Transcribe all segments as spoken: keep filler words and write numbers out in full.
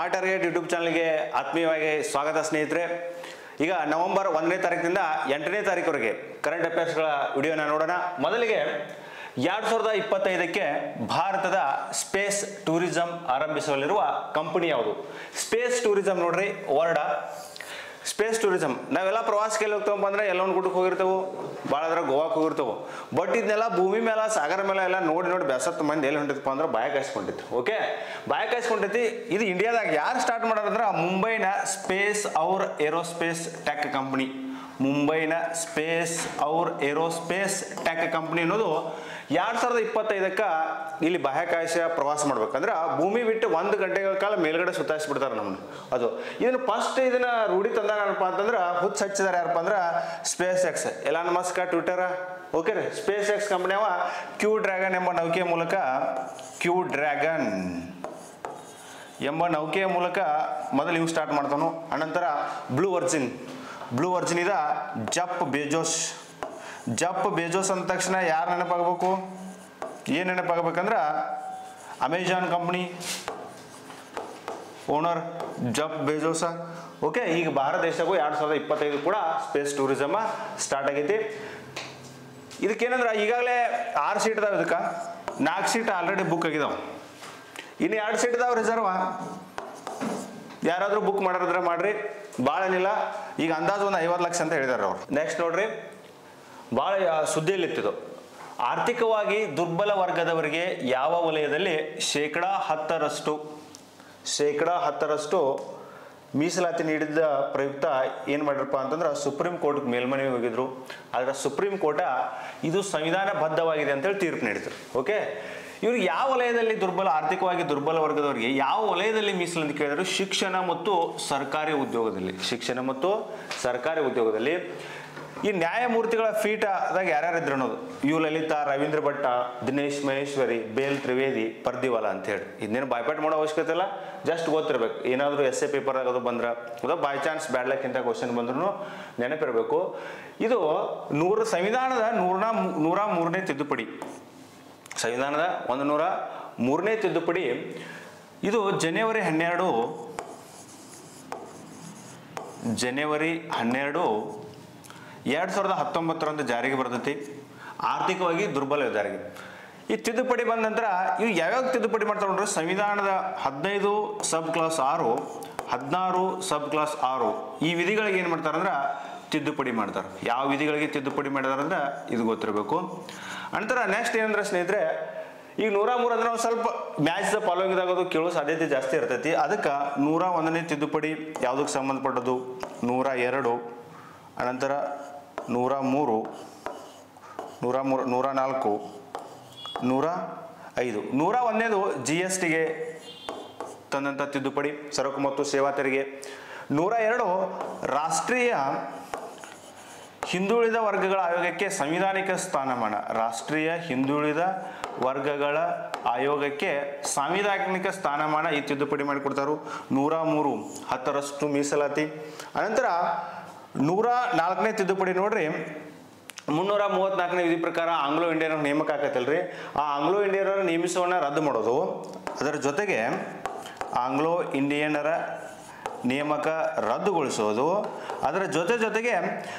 Smart target YouTube ಚಾನಲ್ಗೆ ಆತ್ಮೀಯವಾಗಿ ಸ್ವಾಗತ ಸ್ನೇಹಿತರೆ. ಈಗ ನವೆಂಬರ್ ಒಂದನೇ ತಾರೀಕಿನಿಂದ ಎಂಟನೇ ತಾರೀಕುವರೆಗೆ ಕರೆಂಟ್ ಅಫೇರ್ಸ್ಗಳ ವಿಡಿಯೋನ ನೋಡೋಣ. ಮೊದಲಿಗೆ ಎರಡು ಸಾವಿರದ ಇಪ್ಪತ್ತೈದಕ್ಕೆ ಭಾರತದ ಸ್ಪೇಸ್ ಟೂರಿಸಂ ಆರಂಭಿಸಲಿರುವ ಕಂಪನಿ ಯಾವುದು? ಸ್ಪೇಸ್ ಟೂರಿಸಂ ನೋಡ್ರಿ ವರ್ಡ ಸ್ಪೇಸ್ ಟೂರಿಸಂ. ನಾವೆಲ್ಲ ಪ್ರವಾಸಕ್ಕೆ ಎಲ್ಲಿ ಹೋಗ್ತೇವಪ್ಪ ಅಂದ್ರೆ ಎಲ್ಲೊಂದು ಗುಡ್ಡಕ್ಕೆ ಹೋಗಿರ್ತೇವೆ, ಭಾಳ ಅದ್ರ ಗೋವಾಕ್ಕೆ ಹೋಗಿರ್ತೇವೆ. ಬಟ್ ಇದನ್ನೆಲ್ಲ ಭೂಮಿ ಮೇಲೆ ಸಾಗರ ಮೇಲೆ ಎಲ್ಲ ನೋಡಿ ನೋಡಿ ಬೆಸತ್ತು ಮಂದಿ ಎಲ್ಲಿ ಹೊಂಟಿತ್ತಪ್ಪ ಅಂದ್ರೆ ಬಾಯ ಕಾಯಿಸ್ಕೊಂಡಿತ್ತು. ಓಕೆ, ಬಾಯ ಕಾಯಿಸ್ಕೊಂಡೈತಿ. ಇದು ಇಂಡಿಯಾದಾಗ ಯಾರು ಸ್ಟಾರ್ಟ್ ಮಾಡೋದಂದ್ರೆ ಮುಂಬೈನ space aura aerospace tech company. ಮುಂಬೈನ space aura aerospace tech company ಅನ್ನೋದು ಎರಡ್ ಸಾವಿರದ ಇಪ್ಪತ್ತೈದಕ್ಕ ಇಲ್ಲಿ ಬಾಹ್ಯಾಕಾಶ ಪ್ರವಾಸ ಮಾಡ್ಬೇಕಂದ್ರೆ ಭೂಮಿ ಬಿಟ್ಟು ಒಂದು ಗಂಟೆಗಳ ಕಾಲ ಮೇಲ್ಗಡೆ ಸುತ್ತಾಯಿಸ್ಬಿಡ್ತಾರೆ ನಮ್ಮನ್ನು. ಅದು ಇದನ್ನ ಫಸ್ಟ್ ಇದನ್ನ ರೂಢಿ ತಂದಾಗ ಏನಪ್ಪ ಅಂತಂದ್ರೆ ಹುಚ್ಚ ಹಚ್ಚಿದಾರೆ ಯಾರಪ್ಪ ಅಂದ್ರೆ space X, Elon Musk Twitter. Okay ರೀ, ಸ್ಪೇಸ್ ಎಕ್ಸ್ ಕಂಪನಿ ಅವ ಕ್ಯೂ ಡ್ರ್ಯಾಗನ್ ಎಂಬ ನೌಕೆಯ ಮೂಲಕ ಕ್ಯೂ ಡ್ರ್ಯಾಗನ್ ಎಂಬ ನೌಕೆಯ ಮೂಲಕ ಮೊದಲು ಇವು ಸ್ಟಾರ್ಟ್ ಮಾಡ್ತಾನು. ಅನಂತರ ಬ್ಲೂ ವರ್ಜಿನ್ ಬ್ಲೂ ವರ್ಜಿನ್ ಇದ ಜಫ್ ಬೆಜೋಸ್. ಜಫ್ ಬೆಜೋಸ್ ಅಂದ ತಕ್ಷಣ ಯಾರು ನೆನಪಾಗಬೇಕು? ಏನು ನೆನಪಾಗಬೇಕಂದ್ರೆ Amazon company owner Jeff Bezos. Okay, ಈಗ ಭಾರತ ದೇಶಕ್ಕೂ ಎರಡು ಸಾವಿರದ ಇಪ್ಪತ್ತೈದು ಕೂಡ ಸ್ಪೇಸ್ ಟೂರಿಸಮ್ ಸ್ಟಾರ್ಟ್ ಆಗೈತಿ. ಇದಕ್ಕೇನಂದ್ರೆ ಈಗಾಗಲೇ ಆರು ಸೀಟ್ ಇದಾವೆ, ಇದಕ್ಕೆ ನಾಲ್ಕು ಸೀಟ್ ಆಲ್ರೆಡಿ ಬುಕ್ ಆಗಿದಾವೆ, ಇನ್ನು ಎರಡು ಸೀಟ್ ಇದಾವೆ ರಿಸರ್ವ್. ಯಾರಾದರೂ ಬುಕ್ ಮಾಡೋರಿದ್ರೆ ಮಾಡ್ರಿ, ಭಾಳ ಏನಿಲ್ಲ. ಈಗ ಅಂದಾಜು ಒಂದು ಐವತ್ತು ಲಕ್ಷ ಅಂತ ಹೇಳಿದಾರೆ ಅವ್ರು. ನೆಕ್ಸ್ಟ್ ನೋಡ್ರಿ, ಭಾಳ ಸುದ್ದಿಯಲ್ಲಿತ್ತಿದ್ದು ಆರ್ಥಿಕವಾಗಿ ದುರ್ಬಲ ವರ್ಗದವರಿಗೆ ಯಾವ ವಲಯದಲ್ಲಿ ಶೇಕಡಾ ಹತ್ತರಷ್ಟು ಶೇಕಡಾ ಹತ್ತರಷ್ಟು ಮೀಸಲಾತಿ ನೀಡಿದ ಪ್ರಯುಕ್ತ ಏನು ಮಾಡಿರಪ್ಪ ಅಂತಂದ್ರೆ ಸುಪ್ರೀಂ ಕೋರ್ಟ್ ಮೇಲ್ಮನವಿ ಹೋಗಿದ್ರು. ಆದರೆ ಸುಪ್ರೀಂ ಕೋರ್ಟ ಇದು ಸಂವಿಧಾನಬದ್ಧವಾಗಿದೆ ಅಂತೇಳಿ ತೀರ್ಪು ನೀಡಿದ್ರು. ಓಕೆ, ಇವ್ರಿಗೆ ಯಾವ ವಲಯದಲ್ಲಿ ದುರ್ಬಲ ಆರ್ಥಿಕವಾಗಿ ದುರ್ಬಲ ವರ್ಗದವರಿಗೆ ಯಾವ ವಲಯದಲ್ಲಿ ಮೀಸಲು ಅಂತ ಕೇಳಿದ್ರು? ಶಿಕ್ಷಣ ಮತ್ತು ಸರ್ಕಾರಿ ಉದ್ಯೋಗದಲ್ಲಿ. ಶಿಕ್ಷಣ ಮತ್ತು ಸರ್ಕಾರಿ ಉದ್ಯೋಗದಲ್ಲಿ ಈ ನ್ಯಾಯಮೂರ್ತಿಗಳ ಪೀಠದಾಗ ಯಾರ್ಯಾರು ಇದ್ರು ಅನ್ನೋದು ಯು ಲಲಿತಾ, ರವೀಂದ್ರ ಭಟ್ಟ, ದಿನೇಶ್ ಮಹೇಶ್ವರಿ, ಬೇಲ್ ತ್ರಿವೇದಿ, ಪರ್ದಿವಾಲ ಅಂತ ಹೇಳಿ. ಇದನ್ನೇನು ಬಾಯ್ಪಾಟ್ ಮಾಡೋ ಅವಶ್ಯಕತೆ ಇಲ್ಲ, ಜಸ್ಟ್ ಗೊತ್ತಿರ್ಬೇಕು. ಏನಾದರೂ ಎಸ್ ಎ ಪೇಪರ್ ಆಗೋದು ಬಂದ್ರೆ ಅಥವಾ ಬೈ ಚಾನ್ಸ್ ಬ್ಯಾಡ್ಲಕ್ಕಿಂತ ಕ್ವಶನ್ ಬಂದ್ರೂ ನೆನಪಿರಬೇಕು. ಇದು ನೂರ ಸಂವಿಧಾನದ ನೂರ ನೂರ ಮೂರನೇ ತಿದ್ದುಪಡಿ. ಸಂವಿಧಾನದ ಒಂದು ನೂರ ಮೂರನೇ ತಿದ್ದುಪಡಿ ಇದು ಜನವರಿ ಹನ್ನೆರಡು ಜನವರಿ ಹನ್ನೆರಡು ಎರಡು ಸಾವಿರದ ಹತ್ತೊಂಬತ್ತರಂದು ಜಾರಿಗೆ ಬರ್ತೈತಿ. ಆರ್ಥಿಕವಾಗಿ ದುರ್ಬಲ ಜಾರಿಗೆ ಈ ತಿದ್ದುಪಡಿ ಬಂದ ನಂತರ ಇವು ಯಾವ್ಯಾವ ತಿದ್ದುಪಡಿ ಮಾಡ್ತಾರೆ ನೋಡ್ರಿ? ಸಂವಿಧಾನದ ಹದಿನೈದು ಸಬ್ ಕ್ಲಾಸ್ ಆರು, ಹದಿನಾರು ಸಬ್ ಕ್ಲಾಸ್ ಆರು ಈ ವಿಧಿಗಳಿಗೆ ಏನು ಮಾಡ್ತಾರೆ ಅಂದ್ರೆ ತಿದ್ದುಪಡಿ ಮಾಡ್ತಾರೆ. ಯಾವ ವಿಧಿಗಳಿಗೆ ತಿದ್ದುಪಡಿ ಮಾಡಿದಾರೆ ಅಂದ್ರೆ ಇದು ಗೊತ್ತಿರಬೇಕು. ನಂತರ ನೆಕ್ಸ್ಟ್ ಏನಂದ್ರೆ ಸ್ನೇಹಿತರೆ, ಈಗ ನೂರ ಮೂರು ಅಂದ್ರೆ ಒಂದು ಸ್ವಲ್ಪ ಮ್ಯಾಚ್ ದ ಫಾಲೋಯಿಂಗ್ ಆಗೋದು ಕೇಳೋ ಸಾಧ್ಯತೆ ಜಾಸ್ತಿ ಇರ್ತೈತಿ. ಅದಕ್ಕೆ ನೂರ ಒಂದನೇ ತಿದ್ದುಪಡಿ ಯಾವುದಕ್ಕೆ ಸಂಬಂಧಪಟ್ಟದ್ದು? ನೂರ ಎರಡು, ಅನಂತರ ನೂರ ಮೂರು, ನೂರ ಮೂರು ನೂರ ನಾಲ್ಕು, ನೂರ ಐದು. ನೂರ ಒಂದನೇದು ಜಿ ಎಸ್ ಟಿಗೆ ತಂದಂಥ ತಿದ್ದುಪಡಿ, ಸರಕು ಮತ್ತು ಸೇವಾ ತೆರಿಗೆ. ನೂರ ಎರಡು ರಾಷ್ಟ್ರೀಯ ಹಿಂದುಳಿದ ವರ್ಗಗಳ ಆಯೋಗಕ್ಕೆ ಸಂವಿಧಾನಿಕ ಸ್ಥಾನಮಾನ. ರಾಷ್ಟ್ರೀಯ ಹಿಂದುಳಿದ ವರ್ಗಗಳ ಆಯೋಗಕ್ಕೆ ಸಾಂವಿಧಾನಿಕ ಸ್ಥಾನಮಾನ ಈ ತಿದ್ದುಪಡಿ ಮಾಡಿಕೊಡ್ತಾರು. ನೂರ ಮೂರು ಹತ್ತರಷ್ಟು ಮೀಸಲಾತಿ. ಅನಂತರ ನೂರ ನಾಲ್ಕನೇ ತಿದ್ದುಪಡಿ ನೋಡ್ರಿ, ಮುನ್ನೂರ ಮೂವತ್ನಾಲ್ಕನೇ ವಿಧಿ ಪ್ರಕಾರ ಆಂಗ್ಲೋ ಇಂಡಿಯನ್ ನೇಮಕ ಆಕತ್ತಲ್ರಿ, ಆ ಆಂಗ್ಲೋ ಇಂಡಿಯನರ ನೇಮಿಸೋಣ ರದ್ದು ಮಾಡೋದು. ಅದರ ಜೊತೆಗೆ ಆಂಗ್ಲೋ ಇಂಡಿಯನರ ನೇಮಕ ರದ್ದುಗೊಳಿಸೋದು. ಅದರ ಜೊತೆ ಜೊತೆಗೆ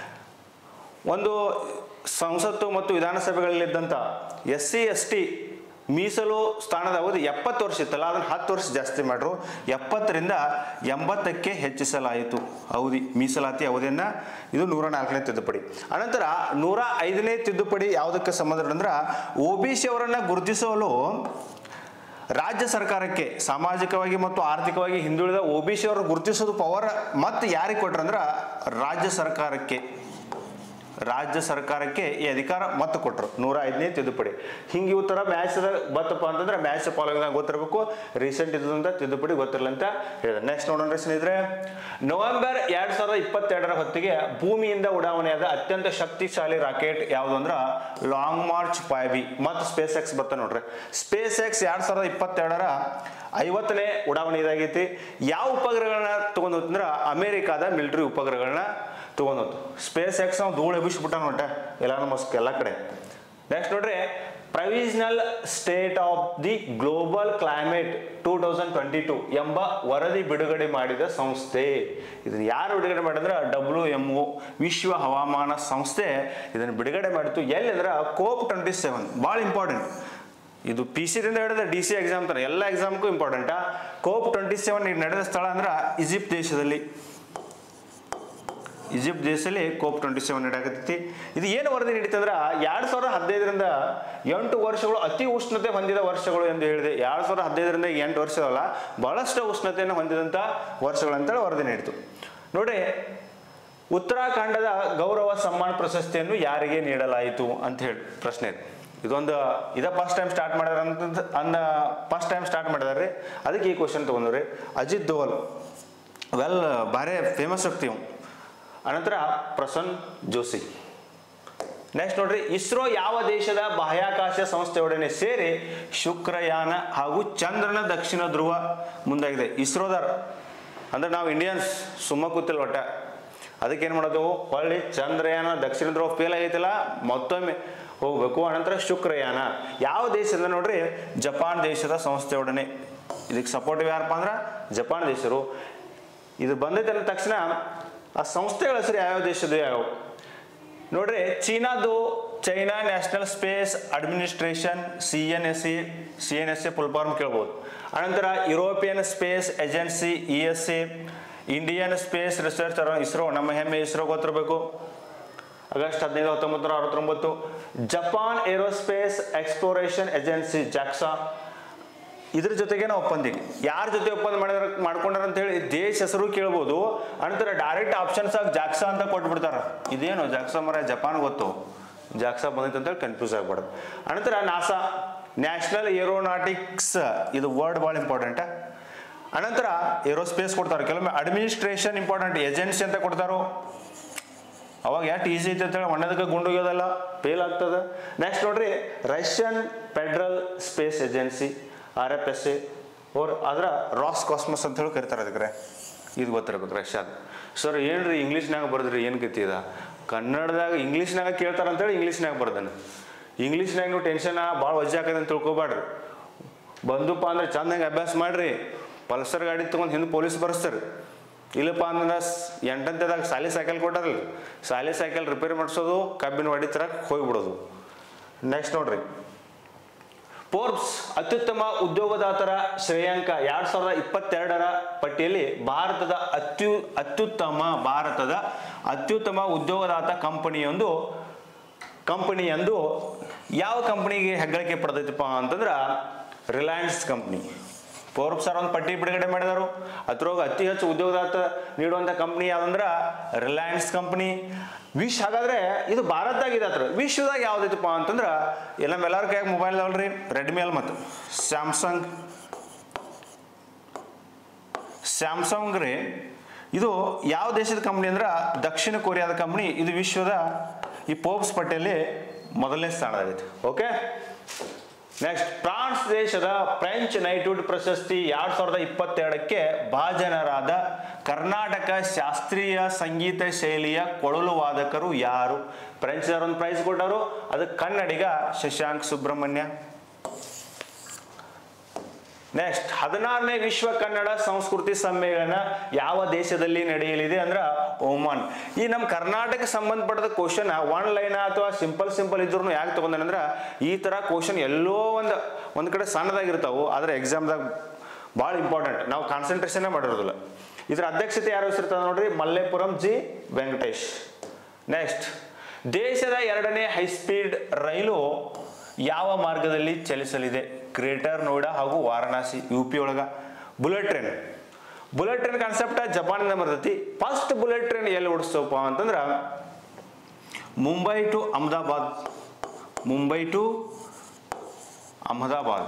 ಒಂದು ಸಂಸತ್ತು ಮತ್ತು ವಿಧಾನಸಭೆಗಳಲ್ಲಿದ್ದಂಥ ಎಸ್ ಸಿ ಎಸ್ ಟಿ ಮೀಸಲು ಸ್ಥಾನದ ಅವಧಿ ಎಪ್ಪತ್ತು ವರ್ಷ ಇತ್ತಲ್ಲ, ಅದನ್ನು ಹತ್ತು ವರ್ಷ ಜಾಸ್ತಿ ಮಾಡ್ರು. ಎಪ್ಪತ್ತರಿಂದ ಎಂಬತ್ತಕ್ಕೆ ಹೆಚ್ಚಿಸಲಾಯಿತು ಅವಧಿ, ಮೀಸಲಾತಿ ಅವಧಿಯನ್ನು. ಇದು ನೂರ ನಾಲ್ಕನೇ ತಿದ್ದುಪಡಿ. ಅನಂತರ ನೂರ ಐದನೇ ತಿದ್ದುಪಡಿ ಯಾವುದಕ್ಕೆ ಸಂಬಂಧ ಅಂದ್ರೆ ಒ ಬಿ ಸಿ ಅವರನ್ನು ಗುರುತಿಸಲು ರಾಜ್ಯ ಸರ್ಕಾರಕ್ಕೆ ಸಾಮಾಜಿಕವಾಗಿ ಮತ್ತು ಆರ್ಥಿಕವಾಗಿ ಹಿಂದುಳಿದ ಒ ಬಿ ಸಿ ಅವರು ಗುರುತಿಸೋದು ಪವರ್ ಮತ್ತೆ ಯಾರಿಗೆ ಕೊಟ್ರಂದ್ರೆ ರಾಜ್ಯ ಸರ್ಕಾರಕ್ಕೆ ರಾಜ್ಯ ಸರ್ಕಾರಕ್ಕೆ ಈ ಅಧಿಕಾರ ಮತ್ತೆ ಕೊಟ್ಟರು. ನೂರ ಐದನೇ ತಿದ್ದುಪಡಿ. ಹಿಂಗೆ ಇವು ಥರ ಮ್ಯಾಚ್ ಬತ್ತಪ್ಪ ಅಂತಂದ್ರೆ ಮ್ಯಾಚ್ ಫಾಲೋಯಿಂಗ್ ಗೊತ್ತಿರಬೇಕು. ರೀಸೆಂಟ್ ಇದ್ದಂಥ ತಿದ್ದುಪಡಿ ಗೊತ್ತಿರಲ್ಲ ಅಂತ ಹೇಳಿದೆ. ನೆಕ್ಸ್ಟ್ ನೋಡೋಣ ಸ್ನೇಹಿತರೆ, ನವೆಂಬರ್ ಎರಡ್ ಸಾವಿರದ ಇಪ್ಪತ್ತೆರಡರ ಹೊತ್ತಿಗೆ ಭೂಮಿಯಿಂದ ಉಡಾವಣೆಯಾದ ಅತ್ಯಂತ ಶಕ್ತಿಶಾಲಿ ರಾಕೆಟ್ ಯಾವುದು ಅಂದ್ರೆ ಲಾಂಗ್ ಮಾರ್ಚ್ ಫೈವ್ ಬಿ ಮತ್ತು ಸ್ಪೇಸ್ ಎಕ್ಸ್ ಬರ್ತಾ ನೋಡ್ರಿ. ಸ್ಪೇಸ್ ಎಕ್ಸ್ ಎರಡ್ ಸಾವಿರದ ಇಪ್ಪತ್ತೆರಡರ ಐವತ್ತನೇ ಉಡಾವಣೆ ಇದಾಗೈತಿ. ಯಾವ ಉಪಗ್ರಹಗಳನ್ನ ತಗೊಂಡು ಅಂದ್ರೆ ಅಮೆರಿಕಾದ ಮಿಲಿಟರಿ ಉಪಗ್ರಹಗಳನ್ನ ತಗೊಂಡು ಸ್ಪೇಸ್ ಎಕ್ಸ್ ನಾವು ಧೂಳು ಎಬ್ಬಿಸ್ಬಿಟ್ಟ ನೋಟ ಎಲಾನ್ ಮಸ್ಕ್ ಎಲ್ಲ ಕಡೆ. ನೆಕ್ಸ್ಟ್ ನೋಡ್ರಿ, provisional state of the global climate two thousand twenty two ಎಂಬ ವರದಿ ಬಿಡುಗಡೆ ಮಾಡಿದ ಸಂಸ್ಥೆ. ಇದನ್ನು ಯಾರು ಬಿಡುಗಡೆ ಮಾಡಿದ್ರೆ ಡಬ್ಲ್ಯೂ ಎಂ ಒ ವಿಶ್ವ ಹವಾಮಾನ ಸಂಸ್ಥೆ ಇದನ್ನು ಬಿಡುಗಡೆ ಮಾಡಿತ್ತು. ಎಲ್ಲಿ ಅಂದ್ರೆ ಕೋಪ್ ಟ್ವೆಂಟಿ ಸೆವೆನ್, ಭಾಳ ಇಂಪಾರ್ಟೆಂಟ್ ಇದು. ಪಿ ಸಿ ದಿಂದ ಹಿಡಿದ ಡಿ ಸಿ ಎಕ್ಸಾಮ್ ತರ ಎಲ್ಲ ಎಕ್ಸಾಮ್ಗೂ ಇಂಪಾರ್ಟೆಂಟಾ. ಕೋಪ್ ಟ್ವೆಂಟಿ ಸೆವೆನ್ ಈಗ ನಡೆದ ಸ್ಥಳ ಅಂದ್ರೆ ಈಜಿಪ್ಟ್ ದೇಶದಲ್ಲಿ, ಈಜಿಪ್ಟ್ ದೇಶದಲ್ಲಿ ಕೋಪ್ ಟ್ವೆಂಟಿ ಸೆವೆನ್ ನಡೆಯಕತ್ತೈತಿ. ಇದು ಏನು ವರದಿ ನೀಡಿತಂದ್ರೆ ಎರಡ್ ಸಾವಿರದ ಹದಿನೈದರಿಂದ ಎಂಟು ವರ್ಷಗಳು ಅತಿ ಉಷ್ಣತೆ ಹೊಂದಿದ ವರ್ಷಗಳು ಎಂದು ಹೇಳಿದೆ. ಎರಡ್ ಸಾವಿರದ ಹದಿನೈದರಿಂದ ಎಂಟು ವರ್ಷದಲ್ಲ, ಬಹಳಷ್ಟು ಉಷ್ಣತೆಯನ್ನು ಹೊಂದಿದಂತ ವರ್ಷಗಳು ಅಂತೇಳಿ ವರದಿ ನೀಡಿತು. ನೋಡಿ, ಉತ್ತರಾಖಂಡದ ಗೌರವ ಸಮ್ಮಾನ ಪ್ರಶಸ್ತಿಯನ್ನು ಯಾರಿಗೆ ನೀಡಲಾಯಿತು ಅಂತ ಹೇಳಿ ಪ್ರಶ್ನೆ ಇದೆ. ಇದೊಂದು ಇದ ಫಸ್ಟ್ ಟೈಮ್ ಸ್ಟಾರ್ಟ್ ಮಾಡಿದಾರೆ ಅಂತ ಅಂದ ಫಸ್ಟ್ ಟೈಮ್ ಸ್ಟಾರ್ಟ್ ಮಾಡಿದಾರೆ, ಅದಕ್ಕೆ ಈ ಕ್ವಶನ್ ತಗೊಂಡ್ರಿ. ಅಜಿತ್ ದೋವಲ್ ವೆಲ್ ಭಾರಿ ಫೇಮಸ್ ವ್ಯಕ್ತಿ. ಅನಂತರ ಪ್ರಸನ್ನ ಜೋಶಿ. ನೆಕ್ಸ್ಟ್ ನೋಡ್ರಿ, ಇಸ್ರೋ ಯಾವ ದೇಶದ ಬಾಹ್ಯಾಕಾಶ ಸಂಸ್ಥೆಯೊಡನೆ ಸೇರಿ ಶುಕ್ರಯಾನ ಹಾಗೂ ಚಂದ್ರನ ದಕ್ಷಿಣ ಧ್ರುವ ಮುಂದಾಗಿದೆ? ಇಸ್ರೋದಾರ್ ಅಂದ್ರೆ ನಾವು ಇಂಡಿಯನ್ಸ್ ಸುಮ್ಮ ಕೂತಿಲ್ಲ ಒಟ್ಟ, ಅದಕ್ಕೆ ಏನು ಮಾಡೋದು, ಹೊಳ್ಳಿ ಚಂದ್ರಯಾನ ದಕ್ಷಿಣ ಧ್ರುವ ಫೇಲ್ ಆಗೈತಿಲ್ಲ, ಮತ್ತೊಮ್ಮೆ ಹೋಗ್ಬೇಕು. ಅನಂತರ ಶುಕ್ರಯಾನ ಯಾವ ದೇಶದ ನೋಡ್ರಿ, ಜಪಾನ್ ದೇಶದ ಸಂಸ್ಥೆಯೊಡನೆ. ಇದಕ್ಕೆ ಸಪೋರ್ಟಿವ್ ಯಾರಪ್ಪ ಅಂದ್ರೆ ಜಪಾನ್ ದೇಶರು. ಇದು ಬಂದೈತೆ ಅಂದ ತಕ್ಷಣ ಆ ಸಂಸ್ಥೆಗಳ ಹೆಸರು ಯಾವ್ಯಾವ ದೇಶದ್ದು ಯಾವ ನೋಡ್ರಿ. ಚೀನಾದು China National Space Administration, C N S A C N S A full form ಕೇಳ್ಬೋದು. ಅನಂತರ European Space Agency E S A, Indian Space Research ISRO, ನಮ್ಮ ಹೆಮ್ಮೆ ಇಸ್ರೋ ಗೊತ್ತಿರಬೇಕು, ಆಗಸ್ಟ್ ಹದಿನೈದು ಹತ್ತೊಂಬತ್ತು ನೂರ ಅರವತ್ತೊಂಬತ್ತು. Japan Aerospace Exploration Agency JAXA, ಇದ್ರ ಜೊತೆಗೆ ನಾವು ಒಪ್ಪಂದಿಗೆ ಯಾರ ಜೊತೆ ಒಪ್ಪಂದ ಮಾಡಿದ್ರ ಮಾಡ್ಕೊಂಡಾರ ಅಂತ ಹೇಳಿ ದೇಶ ಹೆಸರು ಕೇಳ್ಬೋದು. ಅನಂತರ ಡೈರೆಕ್ಟ್ ಆಪ್ಷನ್ಸ್ ಆಗಿ ಜಾಕ್ಸಾ ಅಂತ ಕೊಟ್ಬಿಡ್ತಾರ. ಇದೇನು ಜಾಕ್ಸಾ ಮರ ಜಪಾನ್ ಗೊತ್ತು, ಜಾಕ್ಸಾ ಬಂದೈತೆ ಅಂತ ಹೇಳಿ ಕನ್ಫ್ಯೂಸ್ ಆಗ್ಬಾರ್ದು. ಅನಂತರ ನಾಸಾ ನ್ಯಾಷನಲ್ ಏರೋನಾಟಿಕ್ಸ್, ಇದು ವರ್ಡ್ ಭಾಳ ಇಂಪಾರ್ಟೆಂಟ್. ಅನಂತರ ಏರೋಸ್ಪೇಸ್ ಕೊಡ್ತಾರೆ, ಕೆಲವೊಮ್ಮೆ ಅಡ್ಮಿನಿಸ್ಟ್ರೇಷನ್ ಇಂಪಾರ್ಟೆಂಟ್, ಏಜೆನ್ಸಿ ಅಂತ ಕೊಡ್ತಾರೋ. ಅವಾಗ ಯಾಕೆ ಈಸಿ ಐತೆ ಅಂತೇಳಿ ಮಣ್ಣದಕ್ಕೆ ಗುಂಡೋಗ್ಯೋದಲ್ಲ, ಫೇಲ್ ಆಗ್ತದೆ. ನೆಕ್ಸ್ಟ್ ನೋಡ್ರಿ, Russian Federal Space Agency R F S A or ಅದ್ರ ರಾಸ್ ಕಾಸ್ಮಸ್ ಅಂತ ಹೇಳಿ ಕರಿತಾರೆ. ಅದಕ್ಕೆ ಇದು ಗೊತ್ತಿರಬೇಕು ರಷ್ಯಾದ. ಸರ್ ಏನ್ರಿ ಇಂಗ್ಲೀಷ್ನಾಗ ಬರೆದ್ರಿ, ಏನು ಗತಿದ? ಕನ್ನಡದಾಗ ಇಂಗ್ಲೀಷ್ನಾಗ ಕೇಳ್ತಾರ ಅಂತೇಳಿ ಇಂಗ್ಲೀಷ್ನಾಗ ಬರ್ದಾನೆ. ಇಂಗ್ಲೀಷ್ನಾಗ ನೀವು ಟೆನ್ಷನ್ ಭಾಳ ವಜ್ಜೆ ಹಾಕದ ಅಂತ ತಿಳ್ಕೊಬೇಡ್ರಿ. ಬಂದುಪ್ಪ ಅಂದ್ರೆ ಚಂದಂಗೆ ಅಭ್ಯಾಸ ಮಾಡ್ರಿ. ಪಲ್ಸರ್ ಗಾಡಿ ತೊಗೊಂಡು ಹಿಂದೆ ಪೊಲೀಸ್ ಬರ್ಸ್ತಾರೆ. ಇಲ್ಲಪ್ಪ ಅಂದ್ರೆ ಎಂಟಂತೆದಾಗ ಸಾಲಿ ಸೈಕಲ್ ಕೊಟ್ಟಾರಲ್ಲ, ಸಾಲಿ ಸೈಕಲ್ ರಿಪೇರಿ ಮಾಡಿಸೋದು, ಕಬ್ಬಿನ ಹೊಡಿ ತರಕ್ಕೆ ಹೋಗಿಬಿಡೋದು. ನೆಕ್ಸ್ಟ್ ನೋಡ್ರಿ, ಫೋರ್ಬ್ಸ್ ಅತ್ಯುತ್ತಮ ಉದ್ಯೋಗದಾತರ ಶ್ರೇಯಾಂಕ ಎರಡ್ ಸಾವಿರದ ಇಪ್ಪತ್ತೆರಡರ ಪಟ್ಟಿಯಲ್ಲಿ ಭಾರತದ ಅತ್ಯು ಅತ್ಯುತ್ತಮ ಭಾರತದ ಅತ್ಯುತ್ತಮ ಉದ್ಯೋಗದಾತ ಕಂಪನಿಯೊಂದು ಕಂಪನಿಯೊಂದು ಯಾವ ಕಂಪನಿಗೆ ಹೆಗ್ಗಳಿಕೆ ಪಡೆದೈತಪ್ಪ ಅಂತಂದ್ರೆ ರಿಲಯನ್ಸ್ ಕಂಪ್ನಿ. ಫೋರ್ಬ್ಸ್ ಅವ್ರ ಒಂದು ಪಟ್ಟಿ ಬಿಡುಗಡೆ ಮಾಡಿದರು. ಅದ್ರೊಳಗೆ ಅತಿ ಹೆಚ್ಚು ಉದ್ಯೋಗದಾತ ನೀಡುವಂಥ ಕಂಪ್ನಿ ಯಾವ್ದಂದ್ರೆ ರಿಲಯನ್ಸ್ ಕಂಪ್ನಿ. ವಿಶ್ ಹಾಗಾದ್ರೆ ಇದು ಭಾರತದಾಗಿದೆ. ಹತ್ರ ವಿಶ್ವದಾಗ ಯಾವ್ದೈತಪ್ಪ ಅಂತಂದ್ರೆ ಎಲ್ಲ ಎಲ್ಲರ ಕೈಯಾಗ ಮೊಬೈಲ್ ಅಲ್ರಿ, ರೆಡ್ಮಿ ಅಲ್ ಮತ್ತು ಸ್ಯಾಮ್ಸಂಗ್ ಸ್ಯಾಮ್ಸಂಗ್ ರೀ. ಇದು ಯಾವ ದೇಶದ ಕಂಪ್ನಿ ಅಂದ್ರೆ ದಕ್ಷಿಣ ಕೊರಿಯಾದ ಕಂಪ್ನಿ. ಇದು ವಿಶ್ವದ ಈ ಫೋರ್ಬ್ಸ್ ಪಟ್ಟಿಯಲ್ಲಿ ಮೊದಲನೇ ಸ್ಥಾನದಾಗೈತೆ. ಓಕೆ, ನೆಕ್ಸ್ಟ್, ಫ್ರಾನ್ಸ್ ದೇಶದ ಫ್ರೆಂಚ್ ನೈಟ್ಹುಡ್ ಪ್ರಶಸ್ತಿ ಎರಡ್ ಸಾವಿರದ ಇಪ್ಪತ್ತೆರಡಕ್ಕೆ ಭಾಜನರಾದ ಕರ್ನಾಟಕ ಶಾಸ್ತ್ರೀಯ ಸಂಗೀತ ಶೈಲಿಯ ಕೊಳಲು ವಾದಕರು ಯಾರು? ಫ್ರೆಂಚ್ ಒಂದು ಪ್ರೈಸ್ ಕೊಟ್ಟರು, ಅದಕ್ಕೆ ಕನ್ನಡಿಗ ಶಶಾಂಕ್ ಸುಬ್ರಹ್ಮಣ್ಯ. ನೆಕ್ಸ್ಟ್, ಹದಿನಾರನೇ ವಿಶ್ವ ಕನ್ನಡ ಸಂಸ್ಕೃತಿ ಸಮ್ಮೇಳನ ಯಾವ ದೇಶದಲ್ಲಿ ನಡೆಯಲಿದೆ ಅಂದ್ರೆ ಒಮಾನ್. ಈ ನಮ್ಮ ಕರ್ನಾಟಕ ಸಂಬಂಧಪಟ್ಟ ಕ್ವಶನ್ ಒನ್ ಲೈನ್ ಅಥವಾ ಸಿಂಪಲ್ ಸಿಂಪಲ್ ಇದ್ರು ಯಾಕೆ ತಗೊಂಡೇನೆ ಅಂದ್ರೆ ಈ ತರ ಕ್ವಶನ್ ಎಲ್ಲೋ ಒಂದು ಒಂದ್ ಕಡೆ ಸಣ್ಣದಾಗಿರ್ತಾವು, ಆದ್ರೆ ಎಕ್ಸಾಮ್ದಾಗ ಭಾಳ ಇಂಪಾರ್ಟೆಂಟ್. ನಾವು ಕಾನ್ಸಂಟ್ರೇಷನ್ ಮಾಡಿರೋದಿಲ್ಲ. ಇದ್ರ ಅಧ್ಯಕ್ಷತೆ ಯಾರು ವಹಿಸಿರ್ತಾರೆ ನೋಡ್ರಿ, ಮಲ್ಲೇಪುರಂ ಜಿ ವೆಂಕಟೇಶ್. ನೆಕ್ಸ್ಟ್, ದೇಶದ ಎರಡನೇ ಹೈಸ್ಪೀಡ್ ರೈಲು ಯಾವ ಮಾರ್ಗದಲ್ಲಿ ಚಲಿಸಲಿದೆ? ಗ್ರೇಟರ್ ನೋಯ್ಡಾ ಹಾಗೂ ವಾರಣಾಸಿ, ಯು ಪಿ ಒಳಗ. Bullet train bullet train concept ಜಪಾನಿಂದ ಬರ್ತೈತಿ. ಫಸ್ಟ್ ಬುಲೆಟ್ ಟ್ರೈನ್ ಎಲ್ಲಿ ಓಡಿಸ್ತಪ್ಪ ಅಂತಂದ್ರ Mumbai to Ahmedabad Mumbai to Ahmedabad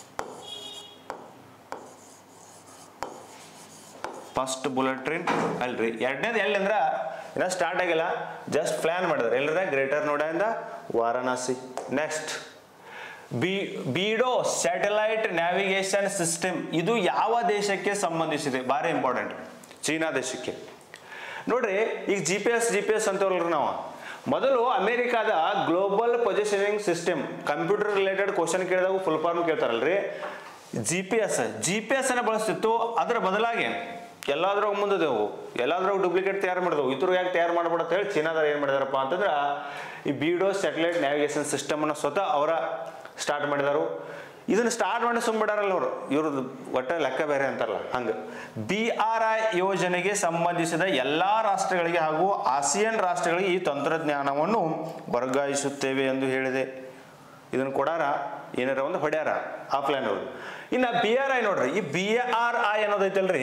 first bullet train ಅಲ್ರಿ. ಎರಡನೇದು ಎಲ್ಲಿ ಅಂದ್ರ ಇನ್ನ ಸ್ಟಾರ್ಟ್ ಆಗಿಲ್ಲ, ಜಸ್ಟ್ ಪ್ಲಾನ್ ಮಾಡಿದ್ರೆ ಎಲ್ಲರ ಗ್ರೇಟರ್ ನೋಯ್ಡಾ ಇಂದ Varanasi. Next, B BeiDou satellite navigation system ಇದು ಯಾವ ದೇಶಕ್ಕೆ ಸಂಬಂಧಿಸಿದೆ? ಭಾರಿ ಇಂಪಾರ್ಟೆಂಟ್, ಚೀನಾ ದೇಶಕ್ಕೆ. ನೋಡ್ರಿ, ಈಗ G P S G P S ಅಂತೇವಲ್ರಿ ನಾವು, ಮೊದಲು ಅಮೆರಿಕಾದ global positioning system computer related question ಕೇಳಿದಾಗ ಫುಲ್ ಫಾರ್ಮ್ ಕೇಳ್ತಾರಲ್ರಿ, G P S G P S ಅನ್ನ ಬಳಸ್ತಿತ್ತು. ಅದರ ಬದಲಾಗಿ ಎಲ್ಲಾದ್ರಾಗ ಮುಂದದೆವು, ಎಲ್ಲಾದ್ರಾಗ ಡೂಪ್ಲಿಕೇಟ್ ತಯಾರು ಮಾಡಿದೆವು. ಇದ್ರ ಯಾಕೆ ತಯಾರು ಮಾಡ್ಬೇಡ ಅಂತ ಹೇಳಿ ಚೀನಾದವ್ರು ಏನ್ ಮಾಡಿದಾರಪ್ಪ ಅಂತಂದ್ರ ಈ ಬಿಡೋ ಸ್ಯಾಟಲೈಟ್ ನ್ಯಾವಿಗೇಷನ್ ಸಿಸ್ಟಮ್ ಅನ್ನ ಸ್ವತಃ ಅವರ ಸ್ಟಾರ್ಟ್ ಮಾಡಿದಾರು. ಇದನ್ನ ಸ್ಟಾರ್ಟ್ ಮಾಡಿ ಸುಮ್ಬಿಡಾರಲ್ಲ ಅವರು, ಇವ್ರದ್ದು ಒಟ್ಟ ಲೆಕ್ಕ ಬೇರೆ ಅಂತಾರಲ್ಲ ಹಂಗ. ಬಿ ಆರ್ ಐ ಯೋಜನೆಗೆ ಸಂಬಂಧಿಸಿದ ಎಲ್ಲಾ ರಾಷ್ಟ್ರಗಳಿಗೆ ಹಾಗೂ ಆಸಿಯನ್ ರಾಷ್ಟ್ರಗಳಿಗೆ ಈ ತಂತ್ರಜ್ಞಾನವನ್ನು ವರ್ಗಾಯಿಸುತ್ತೇವೆ ಎಂದು ಹೇಳಿದೆ. ಇದನ್ನು ಕೊಡಾರ ಏನಾರ ಒಂದು ಹೊಡ್ಯಾರ ಆಫ್ಲೈನ್ ಅವರು. ಇನ್ನ ಬಿ ಆರ್ ಐ ನೋಡ್ರಿ, ಈ ಬಿ ಆರ್ ಐ ಅನ್ನೋದೈತಲ್ರಿ,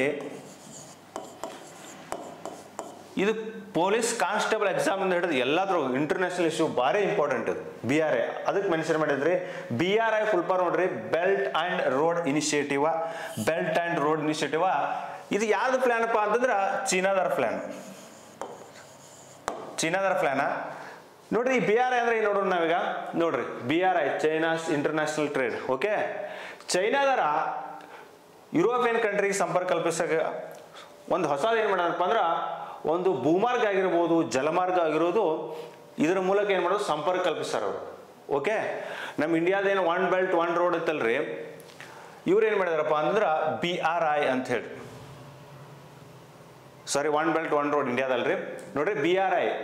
ಇದು ಪೊಲೀಸ್ ಕಾನ್ಸ್ಟೇಬಲ್ ಎಕ್ಸಾಮ್ ಇಂದ ಹಿಡಿದು ಎಲ್ಲಾದ್ರೂ ಇಂಟರ್ನ್ಯಾಷನಲ್ ಇಶ್ಯೂ ಭಾರಿ ಇಂಪಾರ್ಟೆಂಟ್ ಇದು ಬಿ ಆರ್ ಐ. ಅದಕ್ಕೆ ಮೆನ್ಷನ್ ಮಾಡಿದ್ರಿ B R I full form ನೋಡ್ರಿ, belt and road initiative. Belt and road initiative ಇದು ಯಾವ್ದು ಪ್ಲಾನ್ ಅಪ್ಪ ಅಂತಂದ್ರ ಚೀನಾದರ ಪ್ಲಾನ್. ಚೀನಾದರ ಪ್ಲಾನ ನೋಡ್ರಿ. ಈ ಬಿ ಆರ್ ಐ ಅಂದ್ರೆ ನೋಡ್ರಿ, ನಾವೀಗ ನೋಡ್ರಿ B R I China's international trade. Okay, ಚೈನಾದರ ಯುರೋಪಿಯನ್ ಕಂಟ್ರಿಗೆ ಸಂಪರ್ಕ ಕಲ್ಪಿಸಕ ಒಂದು ಹೊಸದು ಏನ್ ಮಾಡೋದಪ್ಪ ಅಂದ್ರ ಒಂದು ಭೂಮಾರ್ಗ ಆಗಿರ್ಬೋದು, ಜಲಮಾರ್ಗ ಆಗಿರೋದು, ಇದರ ಮೂಲಕ ಏನ್ ಮಾಡೋದು ಸಂಪರ್ಕ ಕಲ್ಪಿಸ್ತಾರ ಅವರು. ಓಕೆ, ನಮ್ಮ ಇಂಡಿಯಾದೇನು ಒನ್ ಬೆಲ್ಟ್ ಒನ್ ರೋಡ್ ಇತ್ತಲ್ರಿ, ಇವ್ರು ಏನ್ ಮಾಡಿದಾರಪ್ಪ ಅಂದ್ರ ಬಿ ಆರ್ ಐ ಅಂತ ಹೇಳಿ, sorry one belt one road ಇಂಡಿಯಾದಲ್ರಿ, ನೋಡ್ರಿ ಬಿ ಆರ್ ಐ.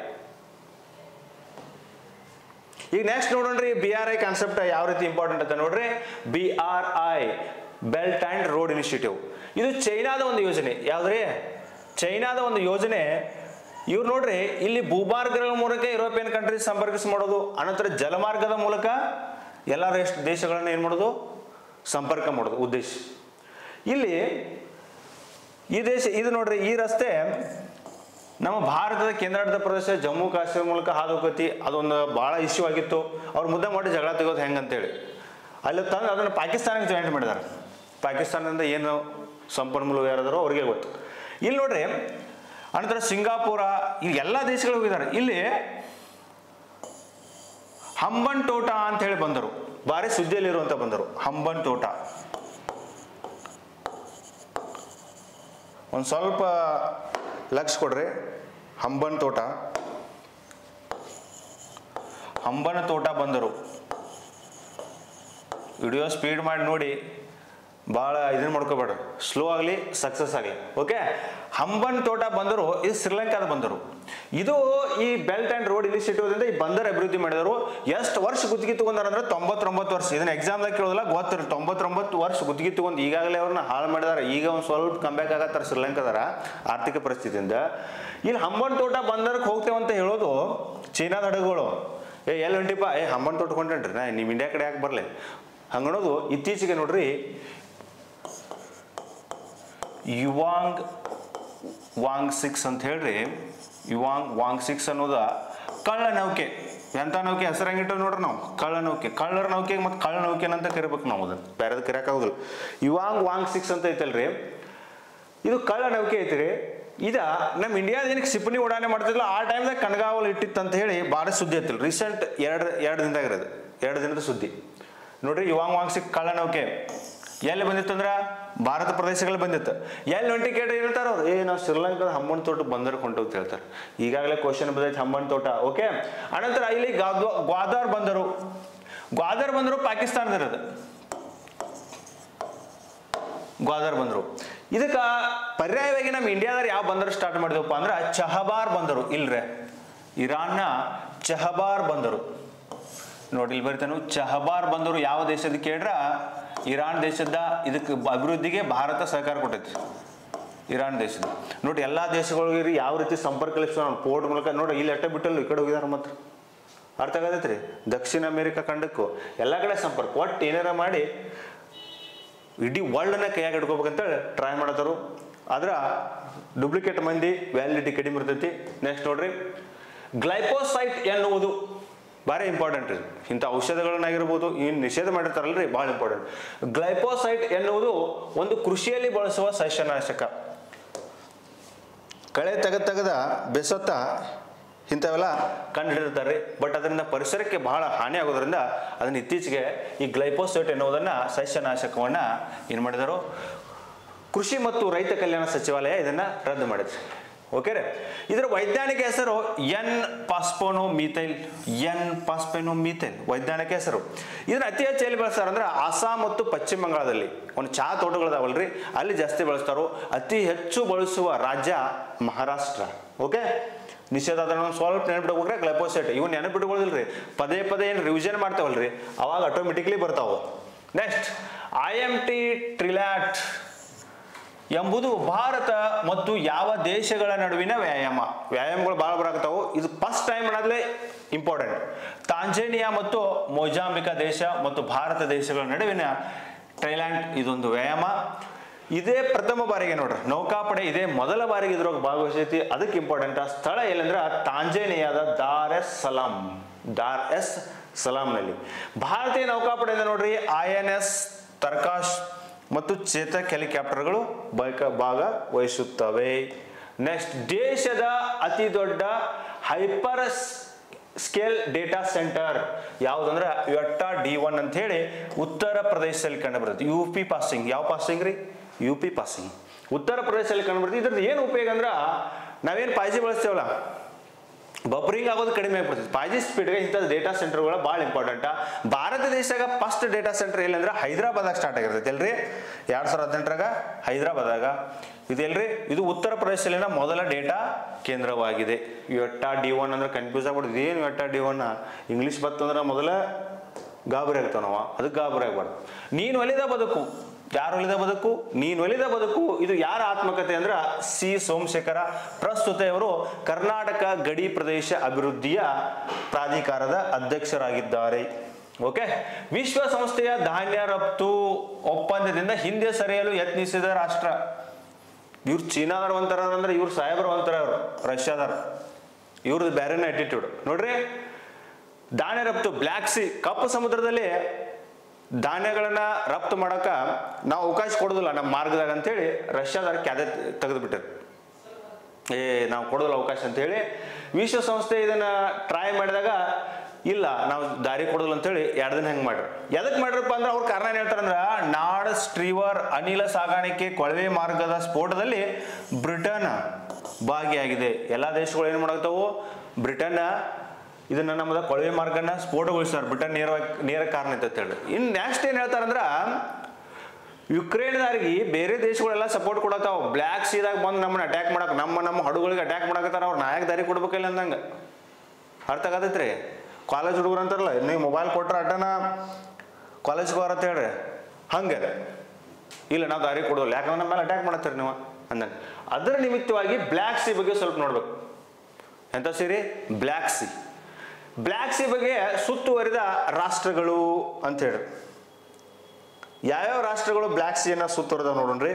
ಈಗ ನೆಕ್ಸ್ಟ್ ನೋಡೋಣ್ರಿ ಬಿ ಆರ್ ಐ ಕಾನ್ಸೆಪ್ಟ್ ಯಾವ ರೀತಿ ಇಂಪಾರ್ಟೆಂಟ್ ಅಂತ ನೋಡ್ರಿ. B R I belt and road initiative ಇದು ಚೈನಾದ ಒಂದು ಯೋಜನೆ. ಯಾವ್ದ್ರಿ? ಚೈನಾದ ಒಂದು ಯೋಜನೆ. ಇವ್ರು ನೋಡ್ರಿ ಇಲ್ಲಿ ಭೂಮಾರ್ಗಗಳ ಮೂಲಕ ಯುರೋಪಿಯನ್ ಕಂಟ್ರೀಸ್ ಸಂಪರ್ಕಿಸಿ ಮಾಡೋದು, ಅನಂತರ ಜಲಮಾರ್ಗದ ಮೂಲಕ ಎಲ್ಲ ದೇಶಗಳನ್ನ ಏನ್ ಮಾಡೋದು ಸಂಪರ್ಕ ಮಾಡೋದು ಉದ್ದೇಶ. ಇಲ್ಲಿ ಈ ದೇಶ ಇದು ನೋಡ್ರಿ, ಈ ರಸ್ತೆ ನಮ್ಮ ಭಾರತದ ಕೇಂದ್ರಾಡಳಿತ ಪ್ರದೇಶ ಜಮ್ಮು ಕಾಶ್ಮೀರ ಮೂಲಕ ಹಾದು ಹೋಗತಿ. ಅದೊಂದು ಬಹಳ ಇಶ್ಯೂ ಆಗಿತ್ತು. ಅವ್ರು ಮುದ್ದೆ ಮಾಡಿ ಜಗಳ ತೆಗೋದು ಹೆಂಗಂತೇಳಿ ಅಲ್ಲಿ ತಂದು ಅದನ್ನು ಪಾಕಿಸ್ತಾನಕ್ಕೆ ಜಾಯಿಂಟ್ ಮಾಡಿದ್ದಾರೆ. ಪಾಕಿಸ್ತಾನದಿಂದ ಏನು ಸಂಪನ್ಮೂಲ ಯಾರಾದರೂ ಅವ್ರಿಗೆ ಗೊತ್ತು. ಇಲ್ಲಿ ನೋಡ್ರಿ, ಅನಂತರ ಸಿಂಗಾಪುರ, ಇಲ್ಲಿ ಎಲ್ಲ ದೇಶಗಳು ಹೋಗಿದ್ದಾರೆ. ಇಲ್ಲಿ ಹಂಬನ್ ತೋಟ ಅಂತ ಹೇಳಿ ಬಂದರು, ಭಾರಿ ಸುದ್ದಿಯಲ್ಲಿರುವಂತ ಬಂದರು. ಹಂಬನ್ ತೋಟ ಒಂದು ಸ್ವಲ್ಪ ಲಕ್ಷ ಕೊಡ್ರಿ. ಹಂಬನ್ ತೋಟ ಹಂಬನ ತೋಟ ಬಂದರು. ವಿಡಿಯೋ ಸ್ಪೀಡ್ ಮಾಡಿ ನೋಡಿ, ಭಾಳ ಇದನ್ನ ಮಾಡ್ಕೋಬೇಡ್ರಿ, ಸ್ಲೋ ಆಗಲಿ ಸಕ್ಸಸ್ ಆಗಲಿ. ಓಕೆ, ಹಂಬನ್ ತೋಟ ಬಂದರು, ಇದು ಶ್ರೀಲಂಕಾದ ಬಂದರು. ಇದು ಈ ಬೆಲ್ಟ್ ಅಂಡ್ ರೋಡ್ ಇನಿಷಿಯೇಟಿವ್ ಈ ಬಂದರ್ ಅಭಿವೃದ್ಧಿ ಮಾಡಿದರು. ಎಷ್ಟು ವರ್ಷ ಗುತ್ತಿಗೆ ತಗೊಂಡಾರ ಅಂದ್ರೆ ತೊಂಬತ್ತೊಂಬತ್ತು ವರ್ಷ. ಇದನ್ನ ಎಕ್ಸಾಮ್ದಾಗ ಕೇಳೋದಿಲ್ಲ, ಗೊತ್ತಿರ ತೊಂಬತ್ತೊಂಬತ್ತು ವರ್ಷ ಗುತ್ತಿಗೆ ತಗೊಂಡು ಈಗಾಗಲೇ ಅವ್ರನ್ನ ಹಾಳು ಮಾಡಿದಾರೆ. ಈಗ ಒಂದು ಸ್ವಲ್ಪ ಕಂಬ್ಯಾಕ್ ಆಗತ್ತಾರ ಶ್ರೀಲಂಕಾದಾರ ಆರ್ಥಿಕ ಪರಿಸ್ಥಿತಿಯಿಂದ. ಇಲ್ಲಿ ಹಂಬನ್ ತೋಟ ಬಂದರ್ಗೆ ಹೋಗ್ತೇವೆ ಅಂತ ಹೇಳೋದು ಚೀನಾದ ಹಡಗುಗಳು. ಏ ಎಲ್ಲಿ ಹೊಂಟಿಪ್ಪ, ಏ ಹಂಬನ್ ತೋಟ ಕೊಂಡ್ರಿ ನಾ ನಿಮ್ಮ ಇಂಡಿಯಾ ಕಡೆ ಯಾಕೆ ಬರಲಿ ಹಂಗನೋದು. ಇತ್ತೀಚೆಗೆ ನೋಡ್ರಿ ಯುವಾಂಗ್ ವಾಂಗ್ ಸಿಕ್ಸ್ ಅಂತ ಹೇಳ್ರಿ, ಯುವಾಂಗ್ ವಾಂಗ್ ಸಿಕ್ಸ್ ಅನ್ನೋದ ಕಳ್ಳ ನೌಕೆ. ಎಂಥ ನೌಕೆ ಹೆಸರಂಗಿಟ್ಟು ನೋಡ್ರಿ ನಾವು, ಕಳ್ಳ ನೌಕೆ. ಕಳ್ಳರ ನೌಕೆಗೆ ಮತ್ತೆ ಕಳ್ಳ ನೌಕೆನ ಅಂತ ಕರಿಬೇಕು ನಾವು, ಅದನ್ನ ಬೇರೆದ್ ಕರಿಯಾಕಾಗೋದಿಲ್ಲ. ಯುವಾಂಗ್ ವಾಂಗ್ ಸಿಕ್ಸ್ ಅಂತ ಐತಲ್ರಿ, ಇದು ಕಳ್ಳ ನೌಕೆ ಐತ್ರಿ. ಇದ ನಮ್ಮ ಇಂಡಿಯಾದ ಏನಕ್ಕೆ ಸಿಪ್ಪನಿ ಉಡಾಣೆ ಮಾಡ್ತಿದ್ಲ ಆ ಟೈಮ್ದಾಗ ಕಣ್ಗಾವಲು ಇಟ್ಟಿತ್ತು ಅಂತ ಹೇಳಿ ಭಾರಿ ಸುದ್ದಿ ಐತಿಲ್ಲ. ರೀಸೆಂಟ್ ಎರಡು ಎರಡು ದಿನದಾಗ ಇರೋದು, ಎರಡು ದಿನದ ಸುದ್ದಿ ನೋಡ್ರಿ. ಯುವಾಂಗ್ ವಾಂಗ್ ಸಿಕ್ಸ್ ಕಳ್ಳ ನೌಕೆ ಎಲ್ಲಿ ಬಂದಿತ್ತು ಅಂದ್ರ ಭಾರತ ಪ್ರದೇಶಗಳು ಬಂದಿತ್ತು. ಎಲ್ಲಿ ಹೊಂಟಿ ಕೇಳಿ ಹೇಳ್ತಾರ ಅವ್ರು, ಏ ನಾವು ಶ್ರೀಲಂಕಾದ ಹಂಬನ್ ತೋಟ ಬಂದರ್ ಹೊಂಟೋಗ್ತ ಹೇಳ್ತಾರೆ. ಈಗಾಗಲೇ ಕ್ವಶನ್ ಬಂದೈತೆ ಹಂಬನ್ ತೋಟ. ಓಕೆ, ಅನಂತರ ಇಲ್ಲಿ ಗ್ವಾದರ್ ಬಂದರು. ಗ್ವಾದರ್ ಬಂದರು ಪಾಕಿಸ್ತಾನದ ಇರೋದು. ಗ್ವಾದರ್ ಬಂದರು. ಇದಕ್ಕ ಪರ್ಯಾಯವಾಗಿ ನಮ್ಮ ಇಂಡಿಯಾದಾಗ ಯಾವ ಬಂದರು ಸ್ಟಾರ್ಟ್ ಮಾಡಿದವಪ್ಪ ಅಂದ್ರ ಚಹಬಾರ್ ಬಂದರು. ಇಲ್ರೇ ಇರಾನ್ನ ಚಹಬಾರ್ ಬಂದರು ನೋಡಿ, ಇಲ್ಲಿ ಬರಿತಾನು ಚಹಬಾರ್ ಬಂದರು ಯಾವ ದೇಶದ ಕೇಳ್ರ ಇರಾನ್ ದೇಶದ. ಇದಕ್ಕೆ ಅಭಿವೃದ್ಧಿಗೆ ಭಾರತ ಸಹಕಾರ ಕೊಟ್ಟೈತಿ. ಇರಾನ್ ದೇಶದ ನೋಡಿ, ಎಲ್ಲಾ ದೇಶಗಳಿಗೆ ಯಾವ ರೀತಿ ಸಂಪರ್ಕ ಕಲಿಸ್ತಾವ ಪೋರ್ಟ್ ಮೂಲಕ ನೋಡಿ. ಇಲ್ಲಿ ಅಟ್ಟ ಬಿಟ್ಟಲ್ಲ ಈ ಕಡೆ ಹೋಗಿದಾರ ಮಾತ್ರ, ಅರ್ಥ ಆಗತೈತ್ರಿ. ದಕ್ಷಿಣ ಅಮೆರಿಕಾ ಖಂಡಕ್ಕೂ ಎಲ್ಲ ಕಡೆ ಸಂಪರ್ಕ ಒಟ್ಟು ಏನಾರ ಮಾಡಿ ಇಡೀ ವರ್ಲ್ಡ್ನ ಕೈಯಾಗ ಇಟ್ಕೋಬೇಕಂತ ಟ್ರೈ ಮಾಡತಾರು. ಆದ್ರ ಡೂಪ್ಲಿಕೇಟ್ ಮಂದಿ ವ್ಯಾಲಿಡಿಟಿ ಕಡಿಮೆ ಇರ್ತೈತಿ. ನೆಕ್ಸ್ಟ್ ನೋಡ್ರಿ, ಗ್ಲೈಕೋಸೈಟ್ ಎನ್ನುವುದು ಭಾರಿ ಇಂಪಾರ್ಟೆಂಟ್. ಇಂಥ ಔಷಧಗಳನ್ನಾಗಿರ್ಬೋದು ಇನ್ನು ನಿಷೇಧ ಮಾಡಿರ್ತಾರಲ್ರಿ, ಭಾಳ ಇಂಪಾರ್ಟೆಂಟ್. ಗ್ಲೈಕೋಸೈಟ್ ಎನ್ನುವುದು ಒಂದು ಕೃಷಿಯಲ್ಲಿ ಬಳಸುವ ಸಸ್ಯನಾಶಕ. ಕಳೆ ತೆಗೆದ ತೆಗೆದ ಬೆಸತ್ತ ಇಂಥವೆಲ್ಲ ಕಂಡು ಹಿಡಿದಿರ್ತಾರೆ. ಬಟ್ ಅದರಿಂದ ಪರಿಸರಕ್ಕೆ ಬಹಳ ಹಾನಿ ಆಗೋದ್ರಿಂದ ಅದನ್ನ ಇತ್ತೀಚೆಗೆ ಈ ಗ್ಲೈಕೋಸೈಟ್ ಎನ್ನುವುದನ್ನ ಸಸ್ಯನಾಶಕವನ್ನ ಏನ್ ಮಾಡಿದರು, ಕೃಷಿ ಮತ್ತು ರೈತ ಕಲ್ಯಾಣ ಸಚಿವಾಲಯ ಇದನ್ನ ರದ್ದು ಮಾಡಿದ್ರು. ಓಕೆ ರೀ. ಇದರ ವೈಜ್ಞಾನಿಕ ಹೆಸರು ಎನ್ ಪಾಸ್ಪೋನೋಮೀಥೈಲ್ ಎನ್ ಪಾಸ್ಪೋನೋಮೀಥೈಲ್ ವೈಜ್ಞಾನಿಕ ಹೆಸರು. ಇದನ್ನ ಅತಿ ಹೆಚ್ಚು ಎಲ್ಲಿ ಬಳಸ್ತಾರ ಅಂದ್ರೆ ಅಸ್ಸಾಂ ಮತ್ತು ಪಶ್ಚಿಮ ಬಂಗಾಳದಲ್ಲಿ ಒಂದು ಚಹಾ ತೋಟಗಳದಾವಲ್ರಿ ಅಲ್ಲಿ ಜಾಸ್ತಿ ಬಳಸ್ತಾರೋ. ಅತಿ ಹೆಚ್ಚು ಬಳಸುವ ರಾಜ್ಯ ಮಹಾರಾಷ್ಟ್ರ. ಓಕೆ, ನಿಷೇಧ ಅದನ್ನ ಸ್ವಲ್ಪ ನೆನಪಿಟ್ಕೊಂಡ್ರೆ ಗ್ಲೈಫೋಸೇಟ್ ಇವು ನೆನಪಿಟ್ಕೊಳ್ಳಿಲ್ರಿ, ಪದೇ ಪದೇ ಏನು ರಿವಿಷನ್ ಮಾಡ್ತೇವಲ್ರಿ ಅವಾಗ ಆಟೋಮೆಟಿಕ್ಲಿ ಬರ್ತಾವ. Next I M T trilat ಎಂಬುದು ಭಾರತ ಮತ್ತು ಯಾವ ದೇಶಗಳ ನಡುವಿನ ವ್ಯಾಯಾಮ. ವ್ಯಾಯಾಮಗಳು ಭಾಳ ಬರಾಕತ್ತಾವು. ಇದು ಫಸ್ಟ್ ಟೈಮ್ ಅನ್ನೋದ್ಲೇ ಇಂಪಾರ್ಟೆಂಟ್. ತಾಂಜೇನಿಯಾ ಮತ್ತು ಮೊಜಾಂಬಿಕಾ ದೇಶ ಮತ್ತು ಭಾರತ ದೇಶಗಳ ನಡುವಿನ ಟ್ರೈಲ್ಯಾಂಡ್ ಇದೊಂದು ವ್ಯಾಯಾಮ. ಇದೇ ಪ್ರಥಮ ಬಾರಿಗೆ ನೋಡ್ರಿ ನೌಕಾಪಡೆ ಇದೇ ಮೊದಲ ಬಾರಿಗೆ ಇದ್ರೊಳಗೆ ಭಾಗವಹಿಸೈತಿ. ಅದಕ್ಕೆ ಇಂಪಾರ್ಟೆಂಟ್ ಆ ಸ್ಥಳ ಎಲ್ಲಂದ್ರೆ ತಾಂಜೇನಿಯಾದ ದಾರ್ ಎಸ್ ಸಲಾಂ ದಾರ್ ಎಸ್ ಸಲಾಂನಲ್ಲಿ. ಭಾರತೀಯ ನೌಕಾಪಡೆಯಿಂದ ನೋಡ್ರಿ ಐ ಎನ್ ಎಸ್ ತರ್ಕಾಶ್ ಮತ್ತು ಚೇತಕ್ ಹೆಲಿಕಾಪ್ಟರ್ಗಳು ಭಾಗವಹಿಸುತ್ತವೆ. ನೆಕ್ಸ್ಟ್ ದೇಶದ ಅತಿ ದೊಡ್ಡ ಹೈಪರ್ ಸ್ಕೇಲ್ ಡೇಟಾ ಸೆಂಟರ್ ಯಾವುದಂದ್ರೆ ಯೋಟಾ ಡಿ ಒನ್ ಅಂತ ಹೇಳಿ ಉತ್ತರ ಪ್ರದೇಶದಲ್ಲಿ ಕಂಡು ಬರುತ್ತೆ. ಯು ಪಿ ಪಾಸಿಂಗ್ ಯಾವ ಪಾಸಿಂಗ್ ರೀ ಯು ಪಿ ಪಾಸಿಂಗ್ ಉತ್ತರ ಪ್ರದೇಶದಲ್ಲಿ ಕಂಡು ಬರುತ್ತೆ. ಇದ್ರದ್ದು ಏನು ಉಪಯೋಗ ಅಂದ್ರೆ ನಾವೇನು ಫೈವ್ ಜಿ ಬಳಸ್ತೇವಲ್ಲ ಬಬ್ರಿಂಗ್ ಆಗೋದು ಕಡಿಮೆ ಆಗ್ಬಿಡ್ತದೆ. ಫೈವ್ ಜಿ ಸ್ಪೀಡ್ಗೆ ಇಂಥ ಡೇಟಾ ಸೆಂಟರ್ಗಳು ಭಾಳ ಇಂಪಾರ್ಟೆಂಟ್. ಭಾರತ ದೇಶದಾಗ ಫಸ್ಟ್ ಡೇಟಾ ಸೆಂಟರ್ ಎಲ್ಲಂದ್ರೆ ಹೈದರಾಬಾದಾಗ ಸ್ಟಾರ್ಟ್ ಆಗಿರ್ತೈತೆ ಅಲ್ರಿ ಎರಡ್ ಸಾವಿರದ ಹದಿನೆಂಟರಾಗ ಹೈದರಾಬಾದಾಗ ಇದೆಲ್ರಿ. ಇದು ಉತ್ತರ ಪ್ರದೇಶದಲ್ಲಿನ ಮೊದಲ ಡೇಟಾ ಕೇಂದ್ರವಾಗಿದೆ. ಯೋಟಾ ಡಿ ಒನ್ ಅಂದ್ರೆ ಕನ್ಫ್ಯೂಸ್ ಆಗ್ಬಿಡ್ತದೆ. ಏನು ಯೋಟಾ ಡಿ ಒನ್ ಇಂಗ್ಲೀಷ್ ಬರ್ತಂದ್ರೆ ಮೊದಲ ಗಾಬರಿ ಆಗ್ತಾವ ನಾವು, ಅದಕ್ಕೆ ಗಾಬರಿ ಆಗ್ಬಾರ್ದು. ನೀನು ಒಲಿದ ಬದುಕು ಯಾರು ಒಲಿದ ಬದುಕು ನೀನು ಒಲಿದ ಬದುಕು ಇದು ಯಾರ ಆತ್ಮಕಥೆ ಅಂದ್ರೆ ಸಿ ಸೋಮಶೇಖರ. ಪ್ರಸ್ತುತ ಇವರು ಕರ್ನಾಟಕ ಗಡಿ ಪ್ರದೇಶ ಅಭಿವೃದ್ಧಿಯ ಪ್ರಾಧಿಕಾರದ ಅಧ್ಯಕ್ಷರಾಗಿದ್ದಾರೆ. ಓಕೆ, ವಿಶ್ವಸಂಸ್ಥೆಯ ಧಾನ್ಯ ರಫ್ತು ಒಪ್ಪಂದದಿಂದ ಹಿಂದೆ ಸರಿಯಲು ಯತ್ನಿಸಿದ ರಾಷ್ಟ್ರ ಇವ್ರು ಚೀನಾದವ್ರು ಒಂಥರ ಅಂದ್ರೆ ಇವ್ರು ಸಾಹೇಬರು ಒಂಥರ ಅವರು ರಷ್ಯಾದವ್ರು. ಇವ್ರದ್ದು ಬೇರೆನೇ ಆಟಿಟ್ಯೂಡ್ ನೋಡ್ರಿ. ಧಾನ್ಯ ರಫ್ತು ಬ್ಲ್ಯಾಕ್ ಸಿ ಕಪ್ಪು ಸಮುದ್ರದಲ್ಲಿ ಧಾನ್ಯಗಳನ್ನ ರಫ್ತು ಮಾಡಕ ನಾವು ಅವಕಾಶ ಕೊಡೋದಿಲ್ಲ ನಮ್ಮ ಮಾರ್ಗದಾಗ ಅಂತೇಳಿ ರಷ್ಯಾದವ್ರ ಕ್ಯಾದೆ ತೆಗೆದು ಬಿಟ್ಟರು. ಏ ನಾವು ಕೊಡೋದಿಲ್ಲ ಅವಕಾಶ ಅಂತೇಳಿ ವಿಶ್ವಸಂಸ್ಥೆ ಇದನ್ನ ಟ್ರೈ ಮಾಡಿದಾಗ ಇಲ್ಲ ನಾವು ದಾರಿ ಕೊಡೋದಿಲ್ಲ ಅಂತೇಳಿ ಎರಡು ದಿನ ಹೆಂಗೆ ಮಾಡ್ರಿ. ಎದಕ್ಕೆ ಮಾಡ್ರಪ್ಪ ಅಂದ್ರೆ ಅವ್ರ ಕಾರಣ ಏನ್ ಹೇಳ್ತಾರಂದ್ರ ನಾರ್ಡ್ ಸ್ಟ್ರೀವರ್ ಅನಿಲ ಸಾಗಾಣಿಕೆ ಕೊಳವೆ ಮಾರ್ಗದ ಸ್ಫೋಟದಲ್ಲಿ ಬ್ರಿಟನ್ ಭಾಗಿಯಾಗಿದೆ. ಎಲ್ಲಾ ದೇಶಗಳು ಏನ್ ಮಾಡಾಕ್ತಾವು ಬ್ರಿಟನ್ ಇದನ್ನ ನಮ್ಮದ ಕೊಳವೆ ಮಾರ್ಗನ ಸ್ಫೋಟಗೊಳಿಸ್ತಾರೆ. ಬ್ರಿಟನ್ ನೇರ ನೇರ ಕಾರಣ ಅಂತ ಹೇಳಿ. ಇನ್ನು ನೆಕ್ಸ್ಟ್ ಏನ್ ಹೇಳ್ತಾರಂದ್ರ ಯುಕ್ರೇನ್ದಾರಿಗೆ ಬೇರೆ ದೇಶಗಳೆಲ್ಲ ಸಪೋರ್ಟ್ ಕೊಡತಾವ. ಬ್ಲ್ಯಾಕ್ ಸೀದಾಗ ಬಂದು ನಮ್ಮನ್ನ ಅಟ್ಯಾಕ್ ಮಾಡಕ್ ನಮ್ಮ ನಮ್ಮ ಹಡಗುಗಳಿಗೆ ಅಟ್ಯಾಕ್ ಮಾಡಕತ್ತಾರ. ಅವ್ರ ನಾಯಕ ದಾರಿ ಕೊಡ್ಬೇಕಿಲ್ಲ ಅಂದಂಗ ಅರ್ಥ ಆಗತೈತ್ರಿ. ಕಾಲೇಜ್ ಹುಡುಗರು ಅಂತಾರಲ್ಲ ನೀವು ಮೊಬೈಲ್ ಕೊಟ್ರ ಅಟನ ಕಾಲೇಜ್ಗೆ ಹೋರ ಅಂತ ಹೇಳ್ರಿ ಹಂಗೆ ಇಲ್ಲ ನಾವು ದಾರಿ ಕೊಡೋಲ್ಲ ಯಾಕಂದ್ರೆ ನಮ್ಮ ಮೇಲೆ ಅಟ್ಯಾಕ್ ಮಾಡತ್ತೀರಿ ನೀವು ಅಂದಂಗೆ. ಅದರ ನಿಮಿತ್ತವಾಗಿ ಬ್ಲ್ಯಾಕ್ ಸಿ ಬಗ್ಗೆ ಸ್ವಲ್ಪ ನೋಡ್ಬೇಕು. ಎಂತ ಸೀರಿ ಬ್ಲ್ಯಾಕ್ ಸಿ ಬ್ಲ್ಯಾಕ್ ಸಿ ಬಗ್ಗೆ ಸುತ್ತುವರಿದ ರಾಷ್ಟ್ರಗಳು ಅಂತ ಹೇಳಿ ಯಾವ್ಯಾವ ರಾಷ್ಟ್ರಗಳು ಬ್ಲ್ಯಾಕ್ ಸಿಯನ್ನ ಸುತ್ತುವರಿದ ನೋಡ್ರಿ.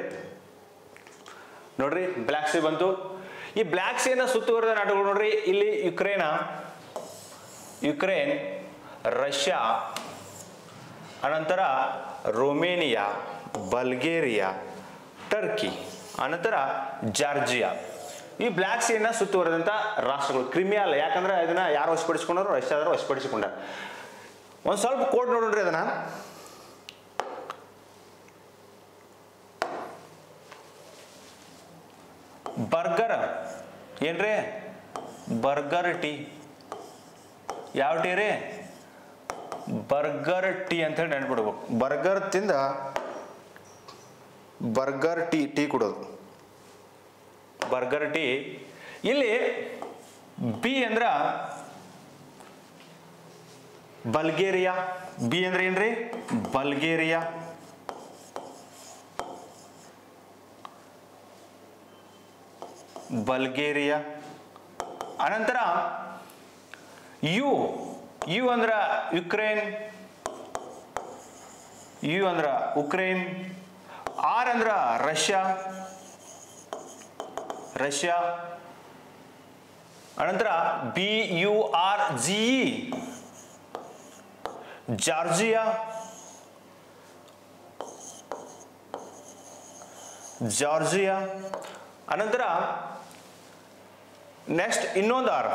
ನೋಡ್ರಿ ಬ್ಲ್ಯಾಕ್ ಸಿ ಬಂತು. ಈ ಬ್ಲ್ಯಾಕ್ ಸಿಯನ್ನ ಸುತ್ತುವರಿದ ನಾಡುಗಳು ನೋಡ್ರಿ. ಇಲ್ಲಿ ಯುಕ್ರೇನ ಯುಕ್ರೇನ್ ರಷ್ಯಾ ಅನಂತರ ರೊಮೇನಿಯಾ ಬಲ್ಗೇರಿಯಾ ಟರ್ಕಿ ಅನಂತರ ಜಾರ್ಜಿಯಾ ಈ ಬ್ಲ್ಯಾಕ್ ಸಿಯನ್ನ ಸುತ್ತುವರಿದಂತ ರಾಷ್ಟ್ರಗಳು. ಕ್ರಿಮಿಯಾ ಅಲ್ಲ, ಯಾಕಂದ್ರೆ ಇದನ್ನ ಯಾರು ವಶಪಡಿಸಿಕೊಂಡರು ರಷ್ಯಾದವರು ವಶಪಡಿಸಿಕೊಂಡಾರ. ಒಂದ್ ಸ್ವಲ್ಪ ಕೋಡ್ ನೋಡ್ರಿ ಅದನ್ನ. ಬರ್ಗರ್ ಏನ್ರಿ ಬರ್ಗರ್ ಟೀ ಯಾವ ಟೀ ರೀ ಬರ್ಗರ್ ಟೀ ಅಂತ ಹೇಳಿ ನೆನ್ಪಿಡ್ಬೇಕು. ಬರ್ಗರ್ ತಿಂದ ಬರ್ಗರ್ ಟೀ ಟೀ ಕೊಡೋದು ಬರ್ಗರ್ ಟೀ. ಇಲ್ಲಿ ಬಿ ಅಂದ್ರ ಬಲ್ಗೇರಿಯಾ. ಬಿ ಅಂದ್ರೆ ಏನ್ರಿ ಬಲ್ಗೇರಿಯಾ. ಬಲ್ಗೇರಿಯಾ ಅನಂತರ ಯು ಯು ಅಂದ್ರ ಯುಕ್ರೇನ್. ಯು ಅಂದ್ರ ಉಕ್ರೇನ್. ಆರ್ ಅಂದ್ರ ರಷ್ಯಾ ರಷ್ಯಾ ಅನಂತರ B U R G Georgia Georgia ಅನಂತರ ನೆಕ್ಸ್ಟ್ ಇನ್ನೊಂದು ಆರ್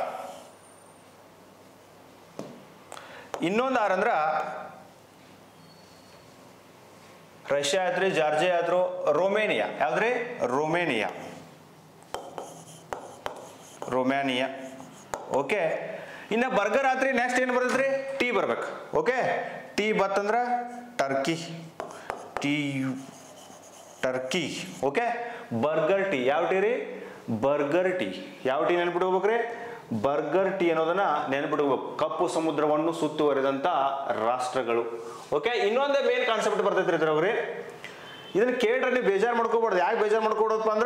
ಇನ್ನೊಂದು ಆರ್ ಅಂದ್ರ ರಷ್ಯಾ ಆಯ್ತ್ರಿ ಜಾರ್ಜಿಯಾ ಆಯ್ತು ರೊಮೇನಿಯಾ. ಯಾವ್ದ್ರಿ ರೊಮೇನಿಯಾ ರೊಮ್ಯಾನಿಯಾ. ಓಕೆ, ಇನ್ನು ಬರ್ಗರ್ ಆತ್ರಿ ನೆಕ್ಸ್ಟ್ ಏನು ಬರ್ತೈತ್ರಿ? ಟಿ ಬರ್ಬೇಕು. ಓಕೆ, ಟಿ ಬತ್ತಂದ್ರ Turkey, T U Turkey. Okay, burger T ಯಾವ ಟಿ ರೀ? Burger T. ಯಾವ ಟಿ ನೆನ್ಪಿಟ್ಕೋಬೇಕ್ರಿ? ಬರ್ಗರ್ ಟಿ ಅನ್ನೋದನ್ನ ನೆನ್ಪಿಟ್ಕೋಬೇಕು. ಕಪ್ಪು ಸಮುದ್ರವನ್ನು ಸುತ್ತುವರಿದಂತ ರಾಷ್ಟ್ರಗಳು. ಓಕೆ, ಇನ್ನೊಂದು ಮೇನ್ ಕಾನ್ಸೆಪ್ಟ್ ಬರ್ತೈತ್ರಿ ಇದ್ರವ್ರಿ. ಇದನ್ನ ಕೇಳ್ರೆ ನೀವು ಬೇಜಾರು ಮಾಡ್ಕೋಬಾರ್ದು. ಯಾಕೆ ಬೇಜಾರು ಮಾಡ್ಕೊಡೋದಪ್ಪ ಅಂದ್ರ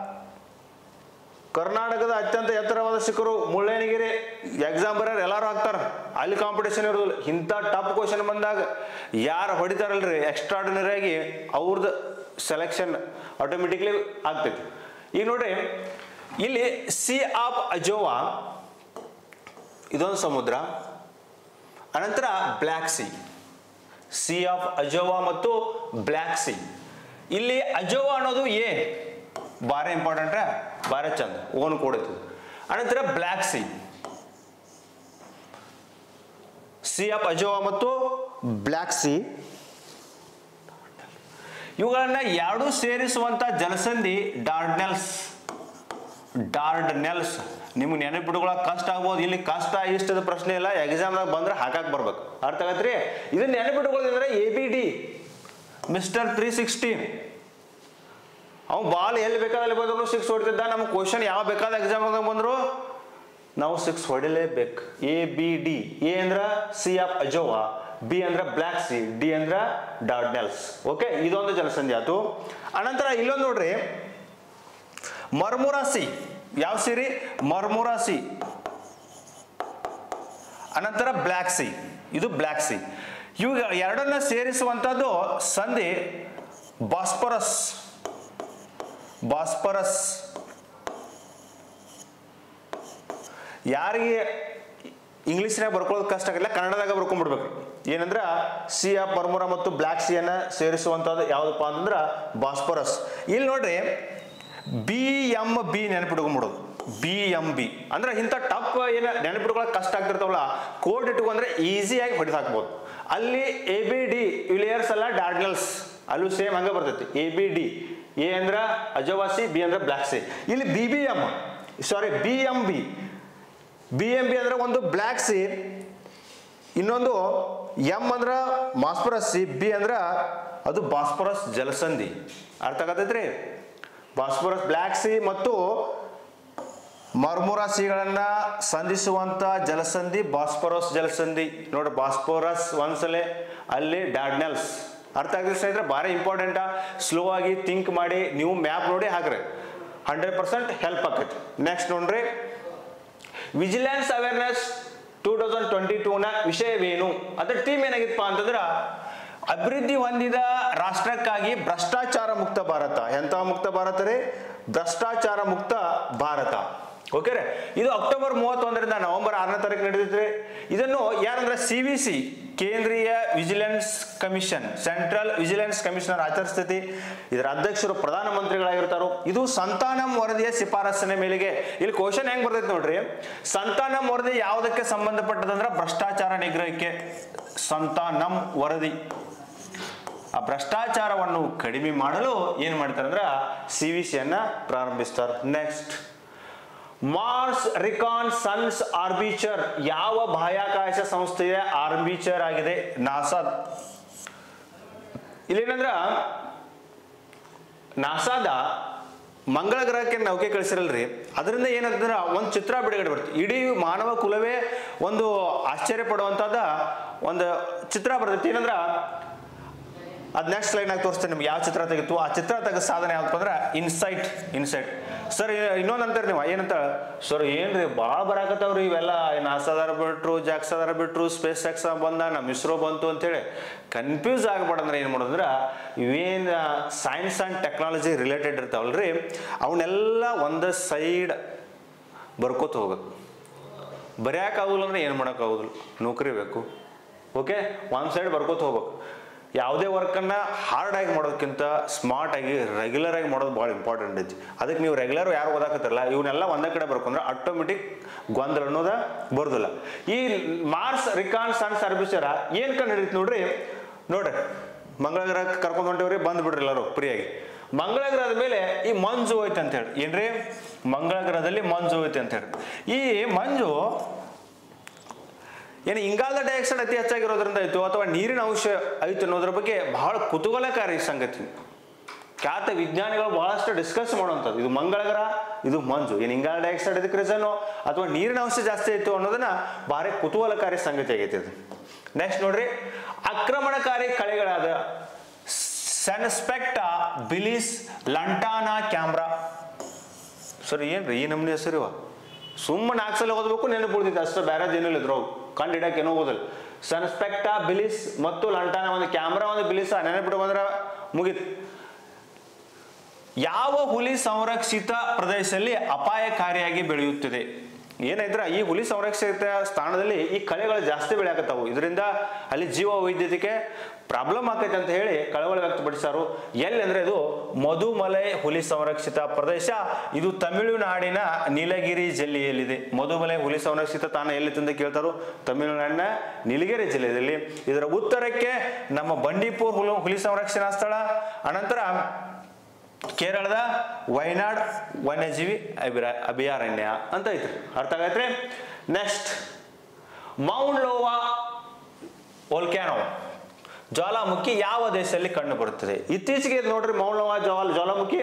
ಕರ್ನಾಟಕದ ಅತ್ಯಂತ ಎತ್ತರವಾದ ಶಿಖರು ಮುಳ್ಳಯ್ಯನಗಿರಿ. ಎಕ್ಸಾಮ್ ಬರೋರು ಎಲ್ಲಾರು ಹಾಕ್ತಾರ, ಅಲ್ಲಿ ಕಾಂಪಿಟೇಷನ್ ಇರೋದಿಲ್ಲ. ಇಂಥ ಟಫ್ ಕ್ವಶನ್ ಬಂದಾಗ ಯಾರು ಹೊಡಿತಾರಲ್ರಿ ಎಕ್ಸ್ಟ್ರಾರ್ಡಿನರಿ ಆಗಿ ಅವ್ರದ್ದು ಸೆಲೆಕ್ಷನ್ ಆಟೋಮೆಟಿಕ್ಲಿ ಆಗ್ತೈತಿ. ಈಗ ನೋಡ್ರಿ, ಇಲ್ಲಿ ಸಿ ಆಫ್ ಅಜೋವಾ ಇದೊಂದು ಸಮುದ್ರ, ಅನಂತರ black sea. Sea of Azov ಮತ್ತು ಬ್ಲ್ಯಾಕ್ ಸಿ. ಇಲ್ಲಿ ಅಜೋವಾ ಅನ್ನೋದು ಏ ಬಾರಿ ಇಂಪಾರ್ಟೆಂಟ್, ಬಾರಿ ಚಂದ ಓನ್ ಕೊಡುತ್ತೆ. ಅನಂತರ black sea, sea of Azov ಮತ್ತು ಬ್ಲ್ಯಾಕ್ ಸಿ ಇವುಗಳನ್ನ ಎರಡು ಸೇರಿಸುವಂತ ಜಲಸಂಧಿ ಡಾರ್ಡನೆಲ್ಸ್. ಡಾರ್ಡನೆಲ್ಸ್ ನಿಮ್ಗೆ ನೆನಪಿಟ್ಕೊಳ್ಳೋಕೆ ಕಷ್ಟ ಆಗ್ಬೋದು. ಇಲ್ಲಿ ಕಷ್ಟ ಇಷ್ಟದ ಪ್ರಶ್ನೆ ಇಲ್ಲ, ಎಕ್ಸಾಮ್ದಾಗ ಬಂದ್ರೆ ಹಾಕಕ್ ಬರ್ಬೇಕು. ಅರ್ಥ ಆಗತ್ರಿ? ಇದನ್ನ ನೆನಪಿಟ್ಕೊಳ್ಳೋದಂದ್ರೆ A B D mister three sixty. ಅವ್ ಬಾಲ್ ಎಲ್ಲಿ ಬೇಕಾದಲ್ಲಿ ಬಂದ್ರು ಸಿಕ್ಸ್ ಹೊಡಿತಿದ್ದ. ನಮ್ಗೆ ಕ್ವಶನ್ ಯಾವ ಬೇಕಾದ ಎಕ್ಸಾಮ್ ಬಂದ್ರು ನಾವು ಸಿಕ್ಸ್ ಹೊಡಿಲೇಬೇಕು. A B D. ಎ ಅಂದ್ರ ಸಿ ಆಫ್ ಅಜೋವಾ, ಬಿ ಅಂದ್ರ ಬ್ಲ್ಯಾಕ್ ಸಿ, ಡಿ ಅಂದ್ರ ಡಾರ್ಡನೆಲ್ಸ್. ಓಕೆ, ಇದೊಂದು ಜಲಸಂಧಿ ಆಯ್ತು. ಅನಂತರ ಇಲ್ಲೊಂದು ನೋಡ್ರಿ, ಮರ್ಮುರಾ ಸಿ. ಯಾವ ಸಿ ರೀ? Marmara sea. ಅನಂತರ ಬ್ಲ್ಯಾಕ್ ಸಿ, ಇದು ಬ್ಲ್ಯಾಕ್ ಸಿ. ಇವು ಎರಡನ್ನ ಸೇರಿಸುವಂತದ್ದು ಸಂಧಿ ಬಾಸ್ಪರಸ್. ಬಾಸ್ಪರಸ್ ಯಾರಿಗೆ ಇಂಗ್ಲಿಷ್ನಾಗ ಬರ್ಕೊಳ್ಳೋದು ಕಷ್ಟ ಆಗಿಲ್ಲ, ಕನ್ನಡದಾಗ ಬರ್ಕೊಂಡ್ಬಿಡ್ಬೇಕು. ಏನಂದ್ರ ಸಿ ಆಫ್ ಮರ್ಮುರಾ ಮತ್ತು ಬ್ಲ್ಯಾಕ್ ಸಿ ಅನ್ನ ಸೇರಿಸುವಂತದ್ದು ಯಾವ್ದಪ್ಪ ಅಂತಂದ್ರ ಬಾಸ್ಪರಸ್. ಇಲ್ಲಿ ನೋಡ್ರಿ, ಬಿ ಎಂ ಬಿ ನೆನಪಿಟ್ಕೊಂಡ್ಬಿಡೋದು. ಬಿ ಎಂ ಬಿ ಅಂದ್ರೆ ಇಂಥ ಟಫ್ ಏನ ನೆನಪಿಟ್ಕೊಳ್ಳೋಕೆ ಕಷ್ಟ ಆಗ್ತಿರ್ತಾವಲ್ಲ, ಕೋಡ್ ಇಟ್ಕೊಂಡ್ರೆ ಈಸಿಯಾಗಿ ಹೊಡೆದು ಹಾಕ್ಬೋದು. ಅಲ್ಲಿ ಎ ಬಿ ಡಿ ಇಲಿಯರ್ಸ್ ಅಲ್ಲ ಡಾರ್ಡನೆಲ್ಸ್, ಅಲ್ಲೂ ಸೇಮ್ ಹಂಗೆ ಬರ್ತೈತಿ. ಎ ಬಿ ಡಿ, ಎ ಅಂದ್ರ ಅಜೋವಾ ಸಿ, ಬಿ ಅಂದ್ರ ಬ್ಲ್ಯಾಕ್ ಸಿ. ಇಲ್ಲಿ B B M sorry B M B. B M B ಅಂದ್ರೆ ಒಂದು ಬ್ಲ್ಯಾಕ್ ಸಿ, ಇನ್ನೊಂದು ಎಂ ಅಂದ್ರ ಮಾಸ್ಪರಸ್ ಸಿ, ಬಿ ಅಂದ್ರ ಅದು ಬಾಸ್ಪರಸ್ ಜಲಸಂಧಿ. ಅರ್ಥ ಆಗತೈತ್ರಿ? ಬಾಸ್ಪರಸ್ ಬ್ಲ್ಯಾಕ್ ಸಿ ಮತ್ತು ಮರ್ಮುರಾ ಸಿಗಳನ್ನ ಸಂಧಿಸುವಂತ ಜಲಸಂಧಿ ಬಾಸ್ಪರಸ್ ಜಲಸಂಧಿ. ನೋಡಿ, ಬಾಸ್ಪರಸ್ ಒಂದ್ಸಲೆ, ಅಲ್ಲಿ ಡಾರ್ಡನೆಲ್ಸ್. ಅರ್ಥ ಆಗಿದ್ರೆ ಸ್ನೇಹಿತರೆ ಭಾರಿ ಇಂಪಾರ್ಟೆಂಟ್. ಸ್ಲೋ ಆಗಿ ಥಿಂಕ್ ಮಾಡಿ ನೀವು ಮ್ಯಾಪ್ ನೋಡಿ ಹಾಕ್ರಿ, ಹಂಡ್ರೆಡ್ ಪರ್ಸೆಂಟ್ ಹೆಲ್ಪ್ ಆಕೈತಿ. ನೆಕ್ಸ್ಟ್ ನೋಡ್ರಿ, vigilance awareness two thousand twenty two ನ ವಿಷಯವೇನು? ಅದ್ರ ಥೀಮ್ ಏನಾಗಿತ್ತಪ್ಪ ಅಂತಂದ್ರ ಅಭಿವೃದ್ಧಿ ಹೊಂದಿದ ರಾಷ್ಟ್ರಕ್ಕಾಗಿ ಭ್ರಷ್ಟಾಚಾರ ಮುಕ್ತ ಭಾರತ. ಎಂತ ಮುಕ್ತ ಭಾರತ ರೀ? ಭ್ರಷ್ಟಾಚಾರ ಮುಕ್ತ ಭಾರತ. ಓಕೆ ರೀ, ಇದು ಅಕ್ಟೋಬರ್ ಮೂವತ್ತೊಂದರಿಂದ ನವೆಂಬರ್ ಆರನೇ ತಾರೀಕು ನಡೆದಿದ್ರಿ. ಇದನ್ನು ಯಾರಂದ್ರೆ ಸಿ ವಿ ಸಿ ಕೇಂದ್ರೀಯ vigilance commission, central vigilance commissioner ಆಚರಿಸ್ತೈತಿ. ಇದರ ಅಧ್ಯಕ್ಷರು ಪ್ರಧಾನಮಂತ್ರಿಗಳಾಗಿರ್ತಾರೋ. ಇದು ಸಂತಾನಂ ವರದಿಯ ಶಿಫಾರಸಿನ ಮೇಲೆಗೆ. ಇಲ್ಲಿ ಕ್ವಶನ್ ಹೆಂಗ್ ಬರ್ತೈತಿ ನೋಡ್ರಿ, ಸಂತಾನಂ ವರದಿ ಯಾವುದಕ್ಕೆ ಸಂಬಂಧಪಟ್ಟದಂದ್ರ ಭ್ರಷ್ಟಾಚಾರ ನಿಗ್ರಹಕ್ಕೆ. ಸಂತಾನಂ ವರದಿ ಆ ಭ್ರಷ್ಟಾಚಾರವನ್ನು ಕಡಿಮೆ ಮಾಡಲು ಏನ್ ಮಾಡ್ತಾರೆ ಅಂದ್ರ ಸಿ ವಿ ಸಿ ಅನ್ನ ಪ್ರಾರಂಭಿಸ್ತಾರೆ. Next, Mars reconnaissance orbiter ಯಾವ ಬಾಹ್ಯಾಕಾಶ ಸಂಸ್ಥೆಯ ಆರ್ಬಿಚರ್ ಆಗಿದೆ? ನಾಸಾ. ಇಲ್ಲೇನಂದ್ರ ನಾಸಾದ ಮಂಗಳ ಗ್ರಹಕ್ಕೆ ನೌಕೆ ಕಳಿಸಿರಲ್ರಿ, ಅದರಿಂದ ಏನಂತಂದ್ರ ಒಂದು ಚಿತ್ರ ಬಿಡುಗಡೆ ಬರ್ತದೆ. ಇಡೀ ಮಾನವ ಕುಲವೇ ಒಂದು ಆಶ್ಚರ್ಯ ಪಡುವಂತದ ಒಂದು ಚಿತ್ರ ಬರ್ತೈತಿ. ಏನಂದ್ರ ಅದ್ ನೆಕ್ಸ್ಟ್ ಸ್ಲೈಡ್ ನಾಗ ತೋರಿಸ್ತೇನೆ ನಿಮ್ಗೆ ಯಾವ ಚಿತ್ರ ತೆಗಿತ್ತು. ಆ ಚಿತ್ರ ತೆಗೆದ ಸಾಧನೆ ಯಾವ್ದಪ್ಪ ಅಂದ್ರೆ ಇನ್ಸೈಟ್. ಇನ್ಸೈಟ್ ಸರ್ ಇನ್ನೊಂದು ಅಂತಾರೆ ನೀವು ಏನಂತ ಸರ್, ಏನ್ರಿ ಭಾಳ ಬರಾಕತ್ತವ್ರಿ ಇವೆಲ್ಲ, ನಾಸಾದಾರ ಬಿಟ್ರು, ಜಾಕ್ಸಾದಾರ ಬಿಟ್ರು, ಸ್ಪೇಸ್ ಎಕ್ಸ್ ಬಂದ, ನಮ್ಮ ಇಸ್ರೋ ಬಂತು ಅಂತೇಳಿ ಕನ್ಫ್ಯೂಸ್ ಆಗ್ಬಾರ್ದಂದ್ರೆ ಏನು ಮಾಡೋದಂದ್ರೆ ಇವೇನು ಸೈನ್ಸ್ ಆ್ಯಂಡ್ ಟೆಕ್ನಾಲಜಿ ರಿಲೇಟೆಡ್ ಇರ್ತಾವಲ್ರಿ ಅವನ್ನೆಲ್ಲ ಒಂದು ಸೈಡ್ ಬರ್ಕೋತ ಹೋಗ್ಬೇಕು. ಬರೆಯೋಕ್ಕಾಗೋಲ್ಲ ಅಂದ್ರೆ ಏನು ಮಾಡೋಕ್ಕಾಗೋದಿಲ್ಲ, ನೌಕರಿ ಬೇಕು. ಓಕೆ, ಒಂದು ಸೈಡ್ ಬರ್ಕೋತ ಹೋಗ್ಬೇಕು. ಯಾವುದೇ ವರ್ಕನ್ನ ಹಾರ್ಡ್ ಆಗಿ ಮಾಡೋದಕ್ಕಿಂತ ಸ್ಮಾರ್ಟ್ ಆಗಿ ರೆಗ್ಯುಲರ್ ಆಗಿ ಮಾಡೋದು ಭಾಳ ಇಂಪಾರ್ಟೆಂಟ್ ಐತಿ. ಅದಕ್ಕೆ ನೀವು ರೆಗ್ಯುಲರ್ ಯಾರು ಓದಾಕತ್ತಿರಲ್ಲ ಇವನ್ನೆಲ್ಲ ಒಂದೇ ಕಡೆ ಬರ್ಕೊಂಡ್ರೆ ಆಟೋಮೆಟಿಕ್ ಗೊಂದಲ ಅನ್ನೋದ ಬರೋದಿಲ್ಲ. ಈ ಮಾರ್ಸ್ ರಿಕಾನ್ ಸನ್ಸ್ ಆರ್ಬಿಚರ ಏನ್ ಕಂಡು ಹಿಡಿತು ನೋಡ್ರಿ. ನೋಡ್ರಿ, ಮಂಗಳ ಗ್ರಹಕ್ಕೆ ಕರ್ಕೊಂಡು ಹೊಂಟೇವ್ರಿ, ಬಂದ್ ಬಿಡ್ರಿ ಎಲ್ಲರೂ ಫ್ರೀಯಾಗಿ. ಮಂಗಳ ಗ್ರಹದ ಮೇಲೆ ಈ ಮಂಜು ಹೋಯ್ತು ಅಂತ ಹೇಳಿ, ಏನ್ರಿ ಮಂಗಳ ಗ್ರಹದಲ್ಲಿ ಮಂಜು ಹೋಯ್ತು ಅಂತ ಹೇಳಿ. ಈ ಮಂಜು ಏನು ಇಂಗಾಲದ ಡೈಆಕ್ಸೈಡ್ ಅತಿ ಹೆಚ್ಚಾಗಿರೋದ್ರಿಂದ ಆಯ್ತು ಅಥವಾ ನೀರಿನ ಅಂಶ ಆಯ್ತು ಅನ್ನೋದ್ರ ಬಗ್ಗೆ ಬಹಳ ಕುತೂಹಲಕಾರಿ ಸಂಗತಿ. ಖ್ಯಾತ ವಿಜ್ಞಾನಿಗಳು ಬಹಳಷ್ಟು ಡಿಸ್ಕಸ್ ಮಾಡುವಂಥದ್ದು. ಇದು ಮಂಗಳ ಗ್ರಹ, ಇದು ಮಂಜು, ಏನು ಇಂಗಾಲ ಡೈಆಕ್ಸೈಡ್ ಇದಕ್ಕೆ ರೀಸನ್ನು ಅಥವಾ ನೀರಿನ ಅಂಶ ಜಾಸ್ತಿ ಆಯ್ತು ಅನ್ನೋದನ್ನ ಭಾರಿ ಕುತೂಹಲಕಾರಿ ಸಂಗತಿ ಆಗೈತೆ ಇದು. ನೆಕ್ಸ್ಟ್ ನೋಡ್ರಿ, ಆಕ್ರಮಣಕಾರಿ ಕಳೆಗಳಾದ ಸೆನ್ಸ್ಪೆಕ್ಟಾ, ಬಿಲಿಸ್, ಲಂಟಾನಾ, ಕ್ಯಾಮ್ರಾ. ಸರಿ ಏನ್ರಿ ಈ ನಮ್ನಿ ಹೆಸರು? ಸುಮ್ಮನೆ ನಾಲ್ಕು ಸಲ ಓದಬೇಕು, ನೆನಪು ಉಳಿದಿತ್ತು ಅಷ್ಟೇ, ಬೇರೆದು ಏನಿಲ್ಲ ಇದ್ರು ಕಂಡು ಹಿಡಕ್ಕೆ ಏನೋ ಓದಲ್ಲ. ಸನ್ಸ್ಪೆಕ್ಟಾ, ಬಿಲಿಸ್ ಮತ್ತು ಲಂಟಾನಾ, ಒಂದು ಕ್ಯಾಮ್ರಾ ಒಂದು ಬಿಲಿಸ್ ನೆನಪಿಟ್ಟು ಬಂದ್ರೆ ಮುಗಿತು. ಯಾವ ಹುಲಿ ಸಂರಕ್ಷಿತ ಪ್ರದೇಶದಲ್ಲಿ ಅಪಾಯಕಾರಿಯಾಗಿ ಬೆಳೆಯುತ್ತದೆ? ಏನೈತ್ರ ಈ ಹುಲಿ ಸಂರಕ್ಷಿತ ಸ್ಥಾನದಲ್ಲಿ ಈ ಕಳೆಗಳು ಜಾಸ್ತಿ ಬೆಳೆಯಾಕತ್ತಾವು, ಇದರಿಂದ ಅಲ್ಲಿ ಜೀವ ವೈದ್ಯತೆಗೆ ಪ್ರಾಬ್ಲಮ್ ಆಕೈತೆ ಅಂತ ಹೇಳಿ ಕಳವಳ ವ್ಯಕ್ತಪಡಿಸಾರು. ಎಲ್ಲಿ ಅಂದ್ರೆ ಇದು ಮಧುಮಲೈ ಹುಲಿ ಸಂರಕ್ಷಿತ ಪ್ರದೇಶ, ಇದು ತಮಿಳುನಾಡಿನ ನೀಲಗಿರಿ ಜಿಲ್ಲೆಯಲ್ಲಿದೆ. ಮಧುಮಲೈ ಹುಲಿ ಸಂರಕ್ಷಿತ ತಾಣ ಎಲ್ಲಿದೆ ಅಂತ ಕೇಳ್ತಾರೋ, ತಮಿಳುನಾಡಿನ ನೀಲಗಿರಿ ಜಿಲ್ಲೆಯಲ್ಲಿ. ಇದರ ಉತ್ತರಕ್ಕೆ ನಮ್ಮ ಬಂಡೀಪುರ್ ಹುಲಿ ಹುಲಿ ಸಂರಕ್ಷಣಾ ಸ್ಥಳ, ಅನಂತರ ಕೇರಳದ ವಯನಾಡ್ ವನ್ಯಜೀವಿ ಅಭಯಾರಣ್ಯ ಅಂತ ಐತ್ರಿ. ಅರ್ಥ ಆಗೈತ್ರಿ? ನೆಕ್ಸ್ಟ್, ಮೌಂಟ್ ಲೋವಾ ವೋಲ್ಕ್ಯಾನೋ ಜ್ವಾಲಾಮುಖಿ ಯಾವ ದೇಶದಲ್ಲಿ ಕಂಡು ಬರುತ್ತದೆ? ಇತ್ತೀಚೆಗೆ ನೋಡ್ರಿ ಮೌಂಟ್ ಲೋವಾ ಜ್ವಾಲ ಜ್ವಾಲಾಮುಖಿ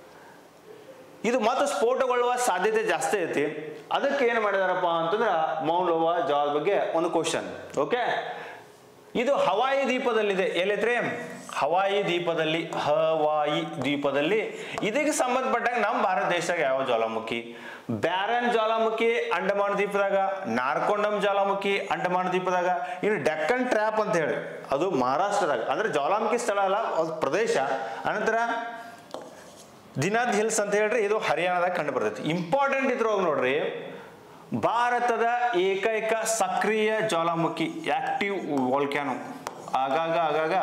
ಇದು ಮತ್ತೆ ಸ್ಫೋಟಗೊಳ್ಳುವ ಸಾಧ್ಯತೆ ಜಾಸ್ತಿ ಐತಿ. ಅದಕ್ಕೆ ಏನು ಮಾಡಿದಾರಪ್ಪ ಅಂತಂದ್ರೆ ಮೌಂಟ್ ಲೋವಾ ಜ್ವಾಲ ಬಗ್ಗೆ ಒಂದು ಕ್ವಶನ್. ಓಕೆ, ಇದು ಹವಾಯಿ ದ್ವೀಪದಲ್ಲಿದೆ. ಎಲ್ಲಿದ್ರೆ ಹವಾಯಿ ದ್ವೀಪದಲ್ಲಿ, ಹವಾಯಿ ದ್ವೀಪದಲ್ಲಿ. ಇದಕ್ಕೆ ಸಂಬಂಧಪಟ್ಟಾಗ ನಮ್ಮ ಭಾರತ ದೇಶದಾಗ ಯಾವ ಜ್ವಾಲಾಮುಖಿ? ಬ್ಯಾರನ್ ಜ್ವಾಲಾಮುಖಿ ಅಂಡಮಾನ್ ದ್ವೀಪದಾಗ, ನಾರ್ಕೊಂಡಮ್ ಜ್ವಾಲಾಮುಖಿ ಅಂಡಮಾನ್ ದ್ವೀಪದಾಗ, ಇನ್ನು ಡೆಕ್ಕನ್ ಟ್ರ್ಯಾಪ್ ಅಂತ ಹೇಳಿ ಅದು ಮಹಾರಾಷ್ಟ್ರದಾಗ, ಅಂದ್ರೆ ಜ್ವಾಲಾಮುಖಿ ಸ್ಥಳ ಅಲ್ಲ, ಅದು ಪ್ರದೇಶ. ಅನಂತರ ದಿನಾದ್ ಹಿಲ್ಸ್ ಅಂತ ಹೇಳ್ರಿ, ಇದು ಹರಿಯಾಣದಾಗ ಕಂಡು ಬರ್ತೈತಿ. ಇಂಪಾರ್ಟೆಂಟ್ ಇದ್ರೊಳಗೆ ನೋಡ್ರಿ, ಭಾರತದ ಏಕೈಕ ಸಕ್ರಿಯ ಜ್ವಾಲಾಮುಖಿ ಆಕ್ಟಿವ್ ವೋಲ್ಕ್ಯಾನೋ, ಆಗಾಗ ಆಗಾಗ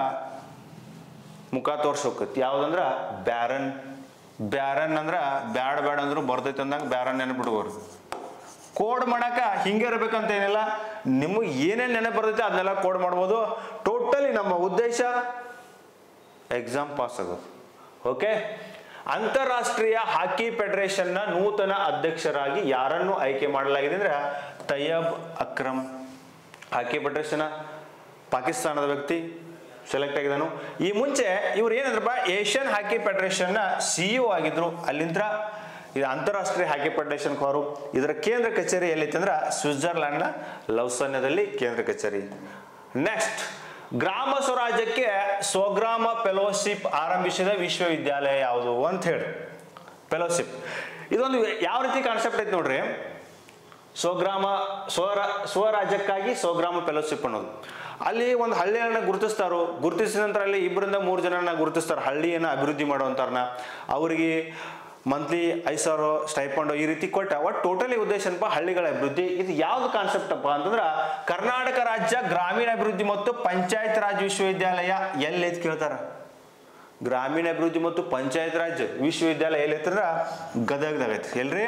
ಮುಖ ತೋರ್ಸೋಕತಿ, ಯಾವ್ದಂದ್ರ ಬ್ಯಾರನ್. ಬ್ಯಾರನ್ ಅಂದ್ರ ಬ್ಯಾಡ್ ಬ್ಯಾಡ್ ಅಂದ್ರು ಬರ್ತೈತಿ ಅಂದಾಗ ಬ್ಯಾರನ್ ನೆನಪಿಟ್ಕೋರಿ. ಕೋಡ್ ಮಾಡಾಕ ಹಿಂಗೆ ಇರ್ಬೇಕಂತ ಏನಿಲ್ಲ, ನಿಮಗೆ ಏನೇನು ನೆನಪು ಬರ್ತೈತಿ ಅದನ್ನೆಲ್ಲ ಕೋಡ್ ಮಾಡ್ಬೋದು. ಟೋಟಲಿ ನಮ್ಮ ಉದ್ದೇಶ ಎಕ್ಸಾಮ್ ಪಾಸ್ ಆಗೋದು. ಓಕೆ, ಅಂತಾರಾಷ್ಟ್ರೀಯ ಹಾಕಿ ಫೆಡರೇಷನ್ ನ ನೂತನ ಅಧ್ಯಕ್ಷರಾಗಿ ಯಾರನ್ನು ಆಯ್ಕೆ ಮಾಡಲಾಗಿದೆ ಅಂದ್ರೆ ತಯ್ಯಬ್ ಅಕ್ರಮ್. ಹಾಕಿ ಫೆಡರೇಷನ್ ಪಾಕಿಸ್ತಾನದ ವ್ಯಕ್ತಿ ಸೆಲೆಕ್ಟ್ ಆಗಿದ್ದಾನು. ಈ ಮುಂಚೆ ಇವ್ರು ಏನಂದ್ರಪ್ಪ, ಏಷ್ಯನ್ ಹಾಕಿ ಫೆಡರೇಷನ್ ನ ಸಿಇಒ ಆಗಿದ್ರು. ಅಲ್ಲಿಂದ ಇದು ಅಂತಾರಾಷ್ಟ್ರೀಯ ಹಾಕಿ ಫೆಡರೇಷನ್ ಅವರು. ಇದರ ಕೇಂದ್ರ ಕಚೇರಿ ಎಲ್ಲಿತ್ತು ಅಂದ್ರೆ ಸ್ವಿಟ್ಜರ್ಲ್ಯಾಂಡ್ ನ ಲೌಸನ್ಯದಲ್ಲಿ ಕೇಂದ್ರ ಕಚೇರಿ. ನೆಕ್ಸ್ಟ್, ಗ್ರಾಮ ಸ್ವರಾಜ್ಯಕ್ಕೆ ಸ್ವಗ್ರಾಮ ಫೆಲೋಶಿಪ್ ಆರಂಭಿಸಿದ ವಿಶ್ವವಿದ್ಯಾಲಯ ಯಾವುದು ಅಂತ ಹೇಳಿ. ಫೆಲೋಶಿಪ್ ಇದೊಂದು ಯಾವ ರೀತಿ ಕಾನ್ಸೆಪ್ಟ್ ಐತಿ ನೋಡ್ರಿ. ಸ್ವಗ್ರಾಮ ಸ್ವರ ಸ್ವರಾಜ್ಯಕ್ಕಾಗಿ ಸ್ವಗ್ರಾಮ ಫೆಲೋಶಿಪ್ ಅನ್ನೋದು. ಅಲ್ಲಿ ಒಂದು ಹಳ್ಳಿಯನ್ನ ಗುರುತಿಸ್ತಾರೋ, ಗುರುತಿಸಿದ ನಂತರ ಅಲ್ಲಿ ಇಬ್ಬರಿಂದ ಮೂರು ಜನನ ಗುರುತಿಸ್ತಾರೆ, ಹಳ್ಳಿಯನ್ನ ಅಭಿವೃದ್ಧಿ ಮಾಡುವಂತಾರನ. ಅವರಿಗೆ ಮಂತ್ಲಿ ಐದು ಸಾವಿರ ಸ್ಟೈಪಂಡು ಈ ರೀತಿ ಕೊಟ್ಟ. ಒಟ್ಟು ಟೋಟಲಿ ಉದ್ದೇಶ ಏನಪ್ಪ, ಹಳ್ಳಿಗಳ ಅಭಿವೃದ್ಧಿ. ಇದು ಯಾವ್ದು ಕಾನ್ಸೆಪ್ಟ್ ಅಪ್ಪ ಅಂತಂದ್ರ ಕರ್ನಾಟಕ ರಾಜ್ಯ ಗ್ರಾಮೀಣ ಅಭಿವೃದ್ಧಿ ಮತ್ತು ಪಂಚಾಯತ್ ರಾಜ್ ವಿಶ್ವವಿದ್ಯಾಲಯ ಎಲ್ಲೈತಿ ಕೇಳ್ತಾರ. ಗ್ರಾಮೀಣ ಅಭಿವೃದ್ಧಿ ಮತ್ತು ಪಂಚಾಯತ್ ರಾಜ್ ವಿಶ್ವವಿದ್ಯಾಲಯ ಎಲ್ಲೈತಂದ್ರ ಗದಗದಾಗ ಐತಿ. ಎಲ್ರಿ?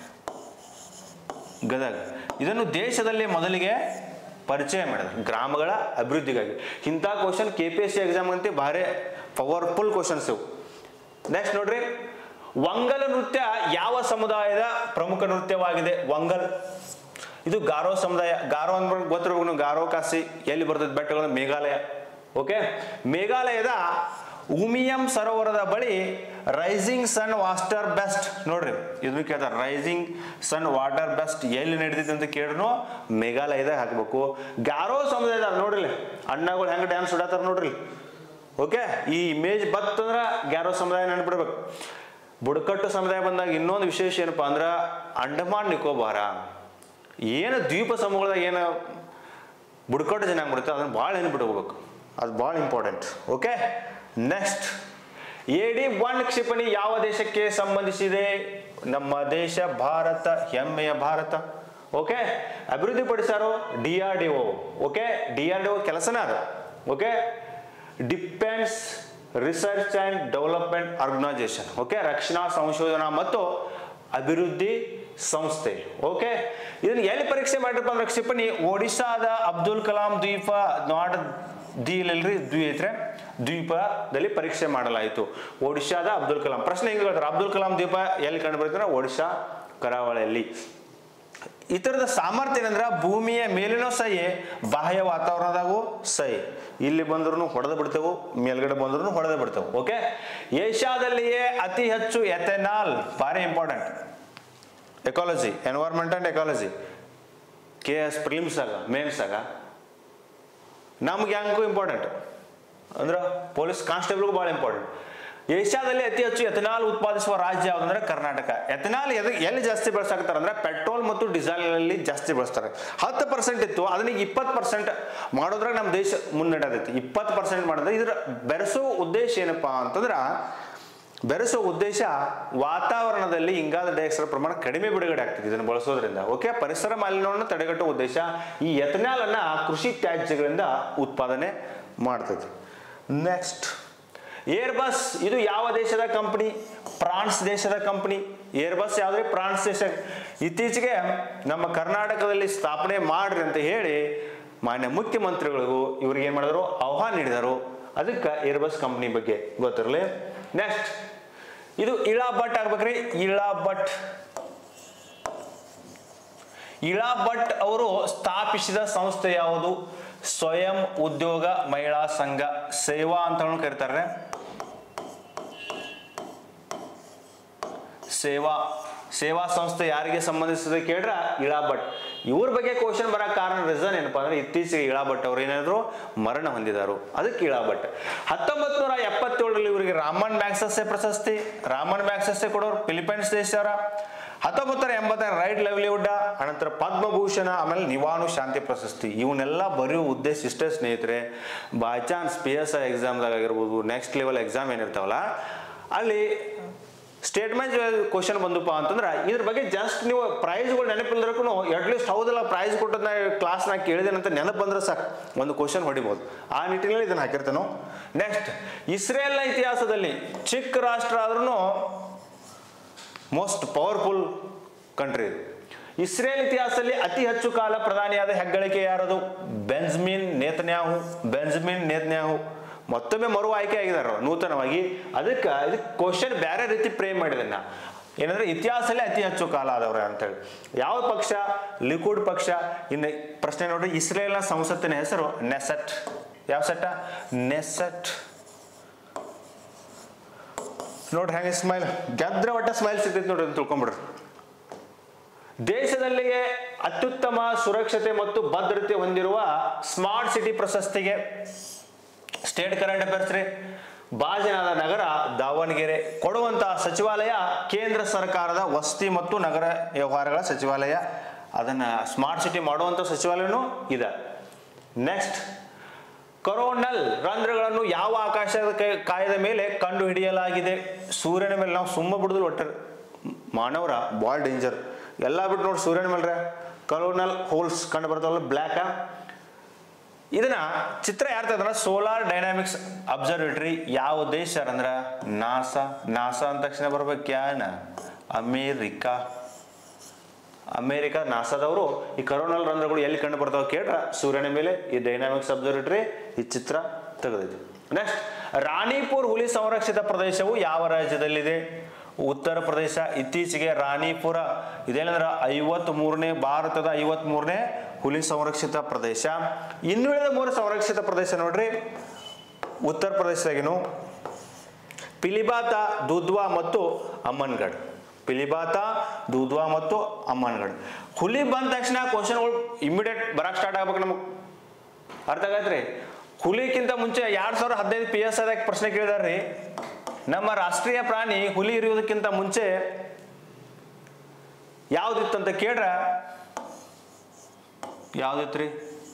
ಗದಗ. ಇದನ್ನು ದೇಶದಲ್ಲಿ ಮೊದಲಿಗೆ ಪರಿಚಯ ಮಾಡಿದ್ರು ಗ್ರಾಮಗಳ ಅಭಿವೃದ್ಧಿಗಾಗಿ. ಇಂಥ question K P S C exam ಅಂತ ಭಾರಿ ಪವರ್ಫುಲ್ ಕ್ವಶನ್ಸ್ ಇವು. ನೆಕ್ಸ್ಟ್ ನೋಡ್ರಿ, ವಂಗಲ್ ನೃತ್ಯ ಯಾವ ಸಮುದಾಯದ ಪ್ರಮುಖ ನೃತ್ಯವಾಗಿದೆ? ವಂಗಲ್ ಇದು ಗಾರೋ ಸಮುದಾಯ. ಗಾರೋ ಅಂದ್ಬಿಟ್ಟು ಗೊತ್ತಿರ್ಬೇಕು, ಗಾರೋ ಕಾಸಿ ಎಲ್ಲಿ ಬರ್ತದೆ ಬೆಟ್ಟಗಳು? ಮೇಘಾಲಯ. ಓಕೆ, ಮೇಘಾಲಯದ ಉಮಿಯಂ ಸರೋವರದ ಬಳಿ ರೈಸಿಂಗ್ ಸನ್ ವಾಟರ್ ಬೆಸ್ಟ್ ನೋಡ್ರಿ, ಇದನ್ನು ಕೇಳ್ತಾರೆ. ರೈಸಿಂಗ್ ಸನ್ ವಾಟರ್ ಬೆಸ್ಟ್ ಎಲ್ಲಿ ನಡೀತೈತಿ ಅಂತ ಕೇಳ್ರು ಮೇಘಾಲಯದಾಗ ಹಾಕ್ಬೇಕು. ಗಾರೋ ಸಮುದಾಯದ ನೋಡ್ರಿ ಅಣ್ಣಗಳು ಹೆಂಗ ಡ್ಯಾನ್ಸ್ ಹೊಡತಾರ ನೋಡ್ರಿ. ಓಕೆ, ಈ ಇಮೇಜ್ ಬತ್ತಂದ್ರ ಗ್ಯಾರೋ ಸಮುದಾಯ ನೆನ್ಪಿಡ್ಬೇಕು. ಬುಡಕಟ್ಟು ಸಮುದಾಯ ಬಂದಾಗ ಇನ್ನೊಂದು ವಿಶೇಷ ಏನಪ್ಪಾ ಅಂದ್ರ ಅಂಡಮಾನ್ ನಿಕೋಬಾರ ಏನು ದ್ವೀಪ ಸಮೂಹದಾಗ ಏನು ಬುಡಕಟ್ಟು ಜನ ಬರುತ್ತೆ ಅದನ್ನ ಭಾಳ ನೆನ್ಪಿಟ್ಕೋಬೇಕು, ಅದು ಭಾಳ important. Okay, next, A D one ಕ್ಷಿಪಣಿ ಯಾವ ದೇಶಕ್ಕೆ ಸಂಬಂಧಿಸಿದೆ? ನಮ್ಮ ದೇಶ ಭಾರತ, ಹೆಮ್ಮೆಯ ಭಾರತ. ಓಕೆ, ಅಭಿವೃದ್ಧಿ ಪಡಿಸಾರು D R D O. Okay, D R D O ಕೆಲಸನ ಅದು. Okay, defence research and development organisation. Okay, ರಕ್ಷಣಾ ಸಂಶೋಧನಾ ಮತ್ತು ಅಭಿವೃದ್ಧಿ ಸಂಸ್ಥೆ. ಓಕೆ, ಇದನ್ನ ಎಲ್ಲಿ ಪರೀಕ್ಷೆ ಮಾಡಿರಪ್ಪ ಅಂದ್ರೆ ಕ್ಷಿಪಣಿ ಒಡಿಶಾದ ಅಬ್ದುಲ್ ಕಲಾಂ ದ್ವೀಪ ನಾಡ್ ದಿ ಇಲ್ಲಲ್ರಿ ದ್ವಿ ಐತ್ರೆ ದ್ವೀಪದಲ್ಲಿ ಪರೀಕ್ಷೆ ಮಾಡಲಾಯಿತು. ಒಡಿಶಾದ ಅಬ್ದುಲ್ ಕಲಾಂ. ಪ್ರಶ್ನೆ ಹೆಂಗೆ ಹೇಳ್ತಾರೆ, ಅಬ್ದುಲ್ ಕಲಾಂ ದ್ವೀಪ ಎಲ್ಲಿ ಕಂಡು ಬರ್ತಾರೆ? ಒಡಿಶಾ ಕರಾವಳಿಯಲ್ಲಿ. ಇತರದ ಸಾಮರ್ಥ್ಯ ಏನಂದ್ರೆ ಭೂಮಿಯ ಮೇಲಿನೂ ಸಹಿ, ಬಾಹ್ಯ ವಾತಾವರಣದಾಗೂ ಸಹಿ. ಇಲ್ಲಿ ಬಂದ್ರು ಹೊಡೆದು ಬಿಡ್ತೇವೆ, ಮೇಲ್ಗಡೆ ಬಂದ್ರು ಹೊಡೆದು ಬಿಡ್ತೇವೆ. ಓಕೆ. ಏಷ್ಯಾದಲ್ಲಿಯೇ ಅತಿ ಹೆಚ್ಚು ಎಥೆನಾಲ್, ಭಾರಿ important, ecology, environment and ecology, K S prelims ಆಗ ಮೇನ್ಸ್ ಆಗ ನಮ್ಗೆ ಹ್ಯಾಂಗೂ ಇಂಪಾರ್ಟೆಂಟ್ ಅಂದ್ರೆ ಪೊಲೀಸ್ ಕಾನ್ಸ್ಟೇಬಲ್ಗೂ ಭಾಳ ಇಂಪಾರ್ಟೆಂಟ್. ಏಷ್ಯಾದಲ್ಲಿ ಅತಿ ಹೆಚ್ಚು ಎಥೆನಾಲ್ ಉತ್ಪಾದಿಸುವ ರಾಜ್ಯ ಯಾವುದಂದ್ರೆ ಕರ್ನಾಟಕ. ಎಥೆನಾಲ್ ಎಲ್ಲಿ ಜಾಸ್ತಿ ಬಳಸಾಕ್ತಾರೆ ಅಂದ್ರೆ ಪೆಟ್ರೋಲ್ ಮತ್ತು ಡೀಸೆಲ್ ಅಲ್ಲಿ ಜಾಸ್ತಿ ಬಳಸ್ತಾರೆ. ಹತ್ತು ಪರ್ಸೆಂಟ್ ಇತ್ತು, ಅದನ್ನ ಇಪ್ಪತ್ತು ಪರ್ಸೆಂಟ್ ಮಾಡೋದ್ರಾಗ ನಮ್ಮ ದೇಶ ಮುನ್ನಡೆದೈತಿ. ಇಪ್ಪತ್ತು ಪರ್ಸೆಂಟ್ ಮಾಡಿದ್ರೆ ಇದ್ರ ಬೆರೆಸೋ ಉದ್ದೇಶ ಏನಪ್ಪಾ ಅಂತಂದ್ರ, ಬೆರೆಸೋ ಉದ್ದೇಶ ವಾತಾವರಣದಲ್ಲಿ ಇಂಗಾಲ ಡೈಆಕ್ಸೈಡ್ ಪ್ರಮಾಣ ಕಡಿಮೆ ಬಿಡುಗಡೆ ಆಗ್ತದೆ ಇದನ್ನು ಬಳಸೋದ್ರಿಂದ. ಓಕೆ. ಪರಿಸರ ಮಾಲಿನ್ಯವನ್ನು ತಡೆಗಟ್ಟುವ ಉದ್ದೇಶ ಈ ಎಥೆನಾಲ್ ಅನ್ನ ಕೃಷಿ ತ್ಯಾಜ್ಯಗಳಿಂದ ಉತ್ಪಾದನೆ ಮಾಡ್ತದೆ. ನೆಕ್ಸ್ಟ್ ಏರ್ಬಸ್, ಇದು ಯಾವ ದೇಶದ ಕಂಪನಿ? ಫ್ರಾನ್ಸ್ ದೇಶದ ಕಂಪನಿ. ಏರ್ಬಸ್ ಯಾವ್ದ್ರೆ? ಫ್ರಾನ್ಸ್ ದೇಶ. ಇತ್ತೀಚೆಗೆ ನಮ್ಮ ಕರ್ನಾಟಕದಲ್ಲಿ ಸ್ಥಾಪನೆ ಮಾಡ್ರಿ ಅಂತ ಹೇಳಿ ಮಾನ್ಯ ಮುಖ್ಯಮಂತ್ರಿಗಳಿಗೂ ಇವ್ರಿಗೆ ಏನ್ ಮಾಡಿದ್ರು, ಆಹ್ವಾನ ನೀಡಿದರು. ಅದಕ್ಕೆ ಏರ್ಬಸ್ ಕಂಪನಿ ಬಗ್ಗೆ ಗೊತ್ತಿರಲಿ. ನೆಕ್ಸ್ಟ್ ಇದು ಇಳಾ ಭಟ್ ಆಗ್ಬೇಕ್ರಿ. ಇಳಾ ಭಟ್ ಇಳಾ ಭಟ್ ಅವರು ಸ್ಥಾಪಿಸಿದ ಸಂಸ್ಥೆ ಯಾವುದು? ಸ್ವಯಂ ಉದ್ಯೋಗ ಮಹಿಳಾ ಸಂಘ, ಸೇವಾ ಅಂತ ಕರೀತಾರೆ. ಸೇವಾ ಸೇವಾ ಸಂಸ್ಥೆ ಯಾರಿಗೆ ಸಂಬಂಧಿಸಿದ ಕೇಳ್ರ? ಇಳಾ ಭಟ್. ಇವ್ರ ಬಗ್ಗೆ ಕ್ವಶನ್ ಬರಕ್ ಕಾರಣ ರೀಸನ್ ಏನಪ್ಪಾ ಅಂದ್ರೆ ಇತ್ತೀಚೆಗೆ ಇಳಾ ಭಟ್ ಅವ್ರು ಏನಾದ್ರು ಮರಣ ಹೊಂದಿದರು, ಅದಕ್ಕೆ ಇಳಾ ಭಟ್. ಹತ್ತೊಂಬತ್ ನೂರ ಎಪ್ಪತ್ತೇಳರಲ್ಲಿ ಇವರಿಗೆ ರಾಮನ್ ಮ್ಯಾಗ್ಸೆಸೆ ಪ್ರಶಸ್ತಿ, ರಾಮನ್ ಮ್ಯಾಗ್ಸೆಸೆ ಕೊಡೋರು ಫಿಲಿಪೈನ್ಸ್ ದೇಶರ. ಹತ್ತೊಂಬತ್ತು ನೂರ ಎಂಬತ್ತರ ರೈಟ್ ಲೈವ್ಲಿಹುಡ್, ಅನಂತರ ಪದ್ಮಭೂಷಣ, ಆಮೇಲೆ ನಿವಾನು ಶಾಂತಿ ಪ್ರಶಸ್ತಿ. ಇವನ್ನೆಲ್ಲ ಬರೆಯುವ ಉದ್ದೇಶ ಇಷ್ಟೇ ಸ್ನೇಹಿತರೆ, by chance P S I ಎಕ್ಸಾಮ್ದಾಗ ಆಗಿರ್ಬೋದು, ನೆಕ್ಸ್ಟ್ ಲೆವೆಲ್ ಎಕ್ಸಾಮ್ ಏನಿರ್ತಾವಲ್ಲ ಅಲ್ಲಿ ಸ್ಟೇಟ್ಮೆಂಟ್ ಕ್ವಶನ್ ಬಂದಪ್ಪ ಅಂತಂದ್ರೆ ಇದ್ರ ಬಗ್ಗೆ ಜಸ್ಟ್ ನೀವು ಪ್ರೈಸ್ಗಳು ನೆನಪಿಲ್ದ್ರೂ ಅಟ್ಲೀಸ್ಟ್ ಹೌದಲ್ಲ ಪ್ರೈಸ್ ಕೊಟ್ಟದ ಕ್ಲಾಸ್ನಾಗ ಕೇಳಿದೇನಂತ ನೆನಪು ಬಂದ್ರೆ ಸಾಕು, ಒಂದು ಕ್ವಶನ್ ಹೊಡಿಬೋದು. ಆ ನಿಟ್ಟಿನಲ್ಲಿ ಇದನ್ನ ಹಾಕಿರ್ತೇನೋ. ನೆಕ್ಸ್ಟ್ ಇಸ್ರೇಲ್ನ ಇತಿಹಾಸದಲ್ಲಿ ಚಿಕ್ಕ ರಾಷ್ಟ್ರ ಆದ್ರೂ ಮೋಸ್ಟ್ ಪವರ್ಫುಲ್ ಕಂಟ್ರಿ. ಇಸ್ರೇಲ್ ಇತಿಹಾಸದಲ್ಲಿ ಅತಿ ಹೆಚ್ಚು ಕಾಲ ಪ್ರಧಾನಿಯಾದ ಹೆಗ್ಗಳಿಕೆ ಯಾರದು? Benjamin Netanyahu. ಬೆಂಜಮಿನ್ ನೇತನ್ಯಾಹು ಮತ್ತೊಮ್ಮೆ ಮರು ಆಯ್ಕೆ ಆಗಿದಾರ ನೂತನವಾಗಿ. ಅದಕ್ಕೆ ಇದಕ್ಕೆ ಕ್ವಶನ್ ಬೇರೆ ರೀತಿ ಫ್ರೇಮ್ ಮಾಡಿದನ್ನ ಏನಂದ್ರೆ ಇತಿಹಾಸದಲ್ಲಿ ಅತಿ ಹೆಚ್ಚು ಕಾಲ ಆದವ್ರ ಅಂತೇಳಿ. ಯಾವ ಪಕ್ಷ? ಲಿಕ್ವಿಡ್ ಪಕ್ಷ. ಇನ್ನು ಪ್ರಶ್ನೆ ನೋಡ್ರಿ, ಇಸ್ರೇಲ್ನ ಸಂಸತ್ತಿನ ಹೆಸರು ನೆಸೆಟ್. ಯಾವ ಸೆಟ್ಟ? ನೆಸೆಟ್. ನೋಡ್ರಿ ಹೆಂಗೆ ಸ್ಮೈಲ್, ಗೆದ್ರ ಒಟ್ಟ ಸ್ಮೈಲ್ ಸಿಗ್ತೈತಿ ನೋಡ್ರಿ ಅಂತ ತಿಳ್ಕೊಂಬಿಡ್ರಿ. ದೇಶದಲ್ಲಿಯೇ ಅತ್ಯುತ್ತಮ ಸುರಕ್ಷತೆ ಮತ್ತು ಭದ್ರತೆ ಹೊಂದಿರುವ ಸ್ಮಾರ್ಟ್ ಸಿಟಿ ಪ್ರಶಸ್ತಿಗೆ ಸ್ಟೇಟ್ ಕರೆಂಟ್ ಅಫೇರ್ಸ್ ರೀ ಬಾಜನಾದ ನಗರ ದಾವಣಗೆರೆ ಕೊಡುವಂತಹ ಸಚಿವಾಲಯ ಕೇಂದ್ರ ಸರ್ಕಾರದ ವಸತಿ ಮತ್ತು ನಗರ ವ್ಯವಹಾರಗಳ ಸಚಿವಾಲಯ. ಅದನ್ನ ಸ್ಮಾರ್ಟ್ ಸಿಟಿ ಮಾಡುವಂತ ಸಚಿವಾಲಯನೂ ಇದೆ. ನೆಕ್ಸ್ಟ್ ಕೊರೋನಲ್ ರಂಧ್ರಗಳನ್ನು ಯಾವ ಆಕಾಶದ ಕಾಯದ ಮೇಲೆ ಕಂಡು ಹಿಡಿಯಲಾಗಿದೆ? ಸೂರ್ಯನ ಮೇಲೆ. ನಾವು ಸುಮ್ಮ ಬಿಡುದು ಒಟ್ಟ ಮಾನವರ ಬಾಳ್ ಡೇಂಜರ್ ಎಲ್ಲ ಬಿಟ್ಟು ನೋಡಿ ಸೂರ್ಯನ ಮೇಲ್ರೆ ಕೊರೋನಲ್ ಹೋಲ್ಸ್ ಕಂಡು ಬರ್ತಾವಲ್ಲ ಬ್ಲ್ಯಾಕ್. ಇದನ್ನ ಚಿತ್ರ ಯಾರು ತೆಗೆದ್ರ? Solar dynamics observatory. ಯಾವ ದೇಶ ಅಂದ್ರ ನಾಸಾ. ನಾಸಾ ಅಂದ ತಕ್ಷಣ ಬರ್ಬೇಕು ಯಾನ? ಅಮೇರಿಕಾ. ಅಮೇರಿಕಾ ನಾಸಾದವರು ಈ ಕರೋನಲ್ ರಂಧ್ರಗಳು ಎಲ್ಲಿ ಕಂಡು ಬರ್ತಾವ ಕೇಳ್ರ? ಸೂರ್ಯನ ಮೇಲೆ ಈ ಡೈನಾಮಿಕ್ಸ್ ಅಬ್ಸರ್ವೇಟರಿ ಈ ಚಿತ್ರ ತೆಗೆದಿದೆ. ನೆಕ್ಸ್ಟ್ ರಾಣಿಪುರ್ ಹುಲಿ ಸಂರಕ್ಷಿತ ಪ್ರದೇಶವು ಯಾವ ರಾಜ್ಯದಲ್ಲಿದೆ? ಉತ್ತರ ಪ್ರದೇಶ. ಇತ್ತೀಚೆಗೆ ರಾಣಿಪುರ ಇದೇನಂದ್ರ ಐವತ್ ಮೂರನೇ ಭಾರತದ ಐವತ್ ಮೂರನೇ ಹುಲಿ ಸಂರಕ್ಷಿತ ಪ್ರದೇಶ. ಇನ್ನುಳಿದ ಮೂರು ಸಂರಕ್ಷಿತ ಪ್ರದೇಶ ನೋಡ್ರಿ ಉತ್ತರ ಪ್ರದೇಶದಾಗಿನು ಪಿಲಿಭಾತ, ದುಧ್ವಾ ಮತ್ತು ಅಮ್ಮನ್ಗಢ. ಪಿಲಿಭಾತ, ದುಧ್ವಾ ಮತ್ತು ಅಮ್ಮನ್ಗಢ. ಹುಲಿ ಬಂದ ತಕ್ಷಣ ಕ್ವಶನ್ಗಳು ಇಮಿಡಿಯೇಟ್ ಬರಕ್ ಸ್ಟಾರ್ಟ್ ಆಗ್ಬೇಕು ನಮಗ್. ಅರ್ಥ ಆಗತ್ರಿ? ಹುಲಿಕ್ಕಿಂತ ಮುಂಚೆ ಎರಡ್ ಸಾವಿರದ ಹದಿನೈದು ಪಿ ಎಸ್ ಐದಾಗ ಪ್ರಶ್ನೆ ಕೇಳಿದಾರ್ರಿ, ನಮ್ಮ ರಾಷ್ಟ್ರೀಯ ಪ್ರಾಣಿ ಹುಲಿ ಇರುವುದಕ್ಕಿಂತ ಮುಂಚೆ ಯಾವ್ದಿತ್ತಂತ ಕೇಳ್ರ ಯಾವ್ದಿತ್ರಿ?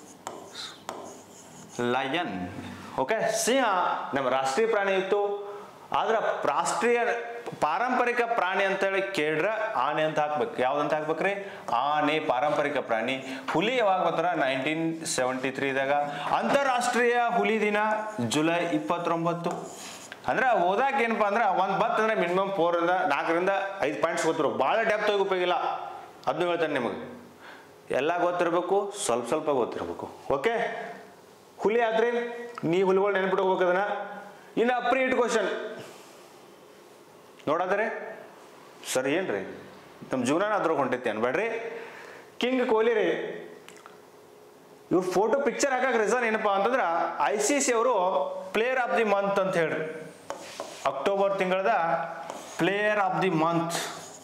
ಲಯನ್. ಓಕೆ, ಸಿಂಹ ನಮ್ಮ ರಾಷ್ಟ್ರೀಯ ಪ್ರಾಣಿ ಇತ್ತು. ಆದ್ರ ರಾಷ್ಟ್ರೀಯ ಪಾರಂಪರಿಕ ಪ್ರಾಣಿ ಅಂತ ಹೇಳಿ ಕೇಳ್ರ ಆನೆ ಅಂತ ಹಾಕ್ಬೇಕು. ಯಾವ್ದಂತ ಹಾಕ್ಬೇಕ್ರಿ? ಆನೆ ಪಾರಂಪರಿಕ ಪ್ರಾಣಿ. ಹುಲಿ ಯಾವಾಗ ಬರ್ತಾರ? ನೈನ್ಟೀನ್ ಸೆವೆಂಟಿ ತ್ರೀದಾಗ. ಅಂತಾರಾಷ್ಟ್ರೀಯ ಹುಲಿ ದಿನ ಜುಲೈ ಇಪ್ಪತ್ತೊಂಬತ್ತು. ಅಂದ್ರೆ ಓದಾಕ ಏನಪ್ಪಾ ಅಂದ್ರೆ ಒಂದ್ ಬತ್ ಅಂದ್ರೆ ಮಿನಿಮಮ್ ಫೋರ್ ಇಂದ ನಾಲ್ಕರಿಂದ ಐದು ಪಾಯಿಂಟ್ಸ್ ಗೊತ್ತಿರೋ, ಬಹಳ ಡೆಪ್ತ್ ಹೋಗಿ ಉಪಯೋಗಿಲ್ಲ. ಅದನ್ನ ಹೇಳ್ತಾನೆ ನಿಮಗೆ. ಎಲ್ಲ ಗೊತ್ತಿರ್ಬೇಕು, ಸ್ವಲ್ಪ ಸ್ವಲ್ಪ ಗೊತ್ತಿರ್ಬೇಕು. ಓಕೆ, ಹುಲಿ ಆದ್ರಿ ನೀ ಹುಲ್ಗಳು ನೆನ್ಪಿಟ್ಕೋಬೇಕು ಅದನ್ನ. ಇನ್ನು ಪ್ರೀ ಹಿಟ್ ಕ್ವಶನ್ ನೋಡಾದ್ರೆ ಸರ್ ಏನ್ರಿ ನಮ್ಮ ಜೀವನ ಅದ್ರಾಗ ಹೊಂಟೈತಿ ಅನ್ಬೇಡ್ರಿ. ಕಿಂಗ್ ಕೊಹ್ಲಿ ರೀ, ಇವ್ರ ಫೋಟೋ ಪಿಕ್ಚರ್ ಹಾಕಕ್ಕೆ ರೀಸನ್ ಏನಪ್ಪಾ ಅಂತಂದ್ರೆ ಐ ಸಿ ಸಿ ಅವರು ಪ್ಲೇಯರ್ ಆಫ್ ದಿ ಮಂತ್ ಅಂತ ಹೇಳ್ರಿ, ಅಕ್ಟೋಬರ್ ತಿಂಗಳದ player of the month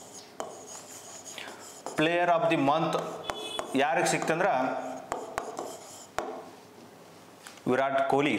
player of the month ಯಾರಿಗೆ ಸಿಕ್ತಂದ್ರ ವಿರಾಟ್ ಕೊಹ್ಲಿ.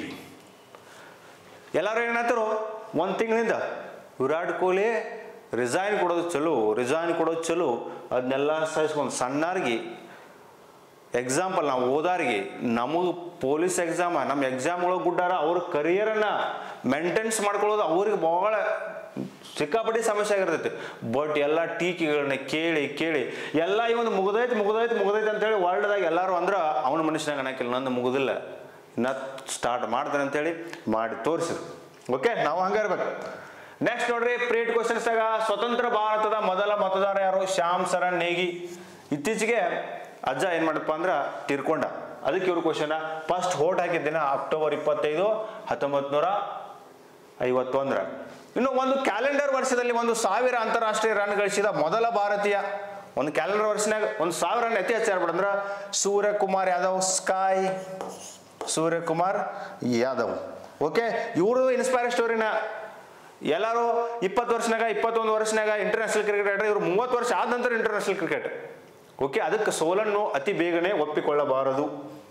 ಎಲ್ಲರೂ ಏನಾಯ್ತರು ಒಂದು ತಿಂಗಳಿಂದ ವಿರಾಟ್ ಕೊಹ್ಲಿ ರಿಸೈನ್ ಕೊಡೋದು ಚಲೋ ರಿಸೈನ್ ಕೊಡೋದು ಚಲೋ ಅದನ್ನೆಲ್ಲ ಸಹಿಸ್ಕೊಂಡು ಸಣ್ಣಾರ್ಗಿ ಎಕ್ಸಾಂಪಲ್ ನಾವು ಓದಾರಿಗೆ ನಮಗೆ ಪೊಲೀಸ್ ಎಕ್ಸಾಮ ನಮ್ಮ ಎಕ್ಸಾಮ್ ಒಳಗೆ ಗುಡ್ಡಾರ ಅವ್ರ ಕರಿಯರನ್ನು ಮೇಂಟೆನ್ಸ್ ಮಾಡ್ಕೊಳ್ಳೋದು ಅವ್ರಿಗೆ ಭಾಳ ಸಿಕ್ಕಾಪಟ್ಟಿ ಸಮಸ್ಯೆ ಆಗಿರ್ತೈತಿ. ಬಟ್ ಎಲ್ಲ ಟೀಕೆಗಳನ್ನ ಕೇಳಿ ಕೇಳಿ ಎಲ್ಲ ಈ ಒಂದು ಮುಗ್ದೈತಿ ಮುಗ್ದೈತಿ ಮುಗ್ದೈತಿ ಅಂತೇಳಿ ವರ್ಲ್ಡ್ದಾಗ ಎಲ್ಲರೂ ಅಂದ್ರೆ ಅವನ ಮನುಷ್ಯನಾಗ ಅನ್ನಕ್ಕಿಲ್ಲ, ನಂದು ಮುಗುದಿಲ್ಲ ಇನ್ನ ಸ್ಟಾರ್ಟ್ ಮಾಡ್ತಾನೆ ಅಂತೇಳಿ ಮಾಡಿ ತೋರಿಸಿದ್ರು. ಓಕೆ, ನಾವು ಹಂಗೆ ಇರ್ಬೇಕು. ನೆಕ್ಸ್ಟ್ ನೋಡ್ರಿ ಪ್ರೀಟ್ ಕ್ವಶನ್ಸ್ದಾಗ ಸ್ವತಂತ್ರ ಭಾರತದ ಮೊದಲ ಮತದಾರ ಯಾರು? ಶ್ಯಾಮ್ ಸರಣ್ ನೇಗಿ. ಇತ್ತೀಚೆಗೆ ಅಜ್ಜ ಏನ್ ಮಾಡಪ್ಪ ಅಂದ್ರ ತೀರ್ಕೊಂಡ, ಅದಕ್ಕೆ ಇವ್ರ ಕ್ವಶನ್. ಫಸ್ಟ್ ವೋಟ್ ಹಾಕಿದ ದಿನ ಅಕ್ಟೋಬರ್ ಇಪ್ಪತ್ತೈದು ಹತ್ತೊಂಬತ್ ನೂರ ಐವತ್ತೊಂದರ. ಇನ್ನು ಒಂದು ಕ್ಯಾಲೆಂಡರ್ ವರ್ಷದಲ್ಲಿ ಒಂದು ಸಾವಿರ ಅಂತಾರಾಷ್ಟ್ರೀಯ ರನ್ ಗಳಿಸಿದ ಮೊದಲ ಭಾರತೀಯ, ಒಂದು ಕ್ಯಾಲೆಂಡರ್ ವರ್ಷನಾಗ ಒಂದು ಸಾವಿರ ರನ್ ಅತಿ ಹೆಚ್ಚು ಯಾರು ಸೂರ್ಯಕುಮಾರ್ ಯಾದವ್, ಸ್ಕಾಯ್ ಸೂರ್ಯಕುಮಾರ್ ಯಾದವ್. ಓಕೆ, ಇವರು ಇನ್ಸ್ಪೈರ್ ಸ್ಟೋರಿನ ಎಲ್ಲರೂ ಇಪ್ಪತ್ತು ವರ್ಷನಾಗ ಇಪ್ಪತ್ತೊಂದು ವರ್ಷನಾಗ ಇಂಟರ್ನ್ಯಾಷನಲ್ ಕ್ರಿಕೆಟ್ ಆಡ್ರೆ, ಇವರು ಮೂವತ್ತು ವರ್ಷ ಆದ ನಂತರ ಇಂಟರ್ನ್ಯಾಷನಲ್ ಕ್ರಿಕೆಟ್. ಓಕೆ, ಅದಕ್ಕೆ ಸೋಲನ್ನು ಅತಿ ಬೇಗನೆ ಒಪ್ಪಿಕೊಳ್ಳಬಾರದು.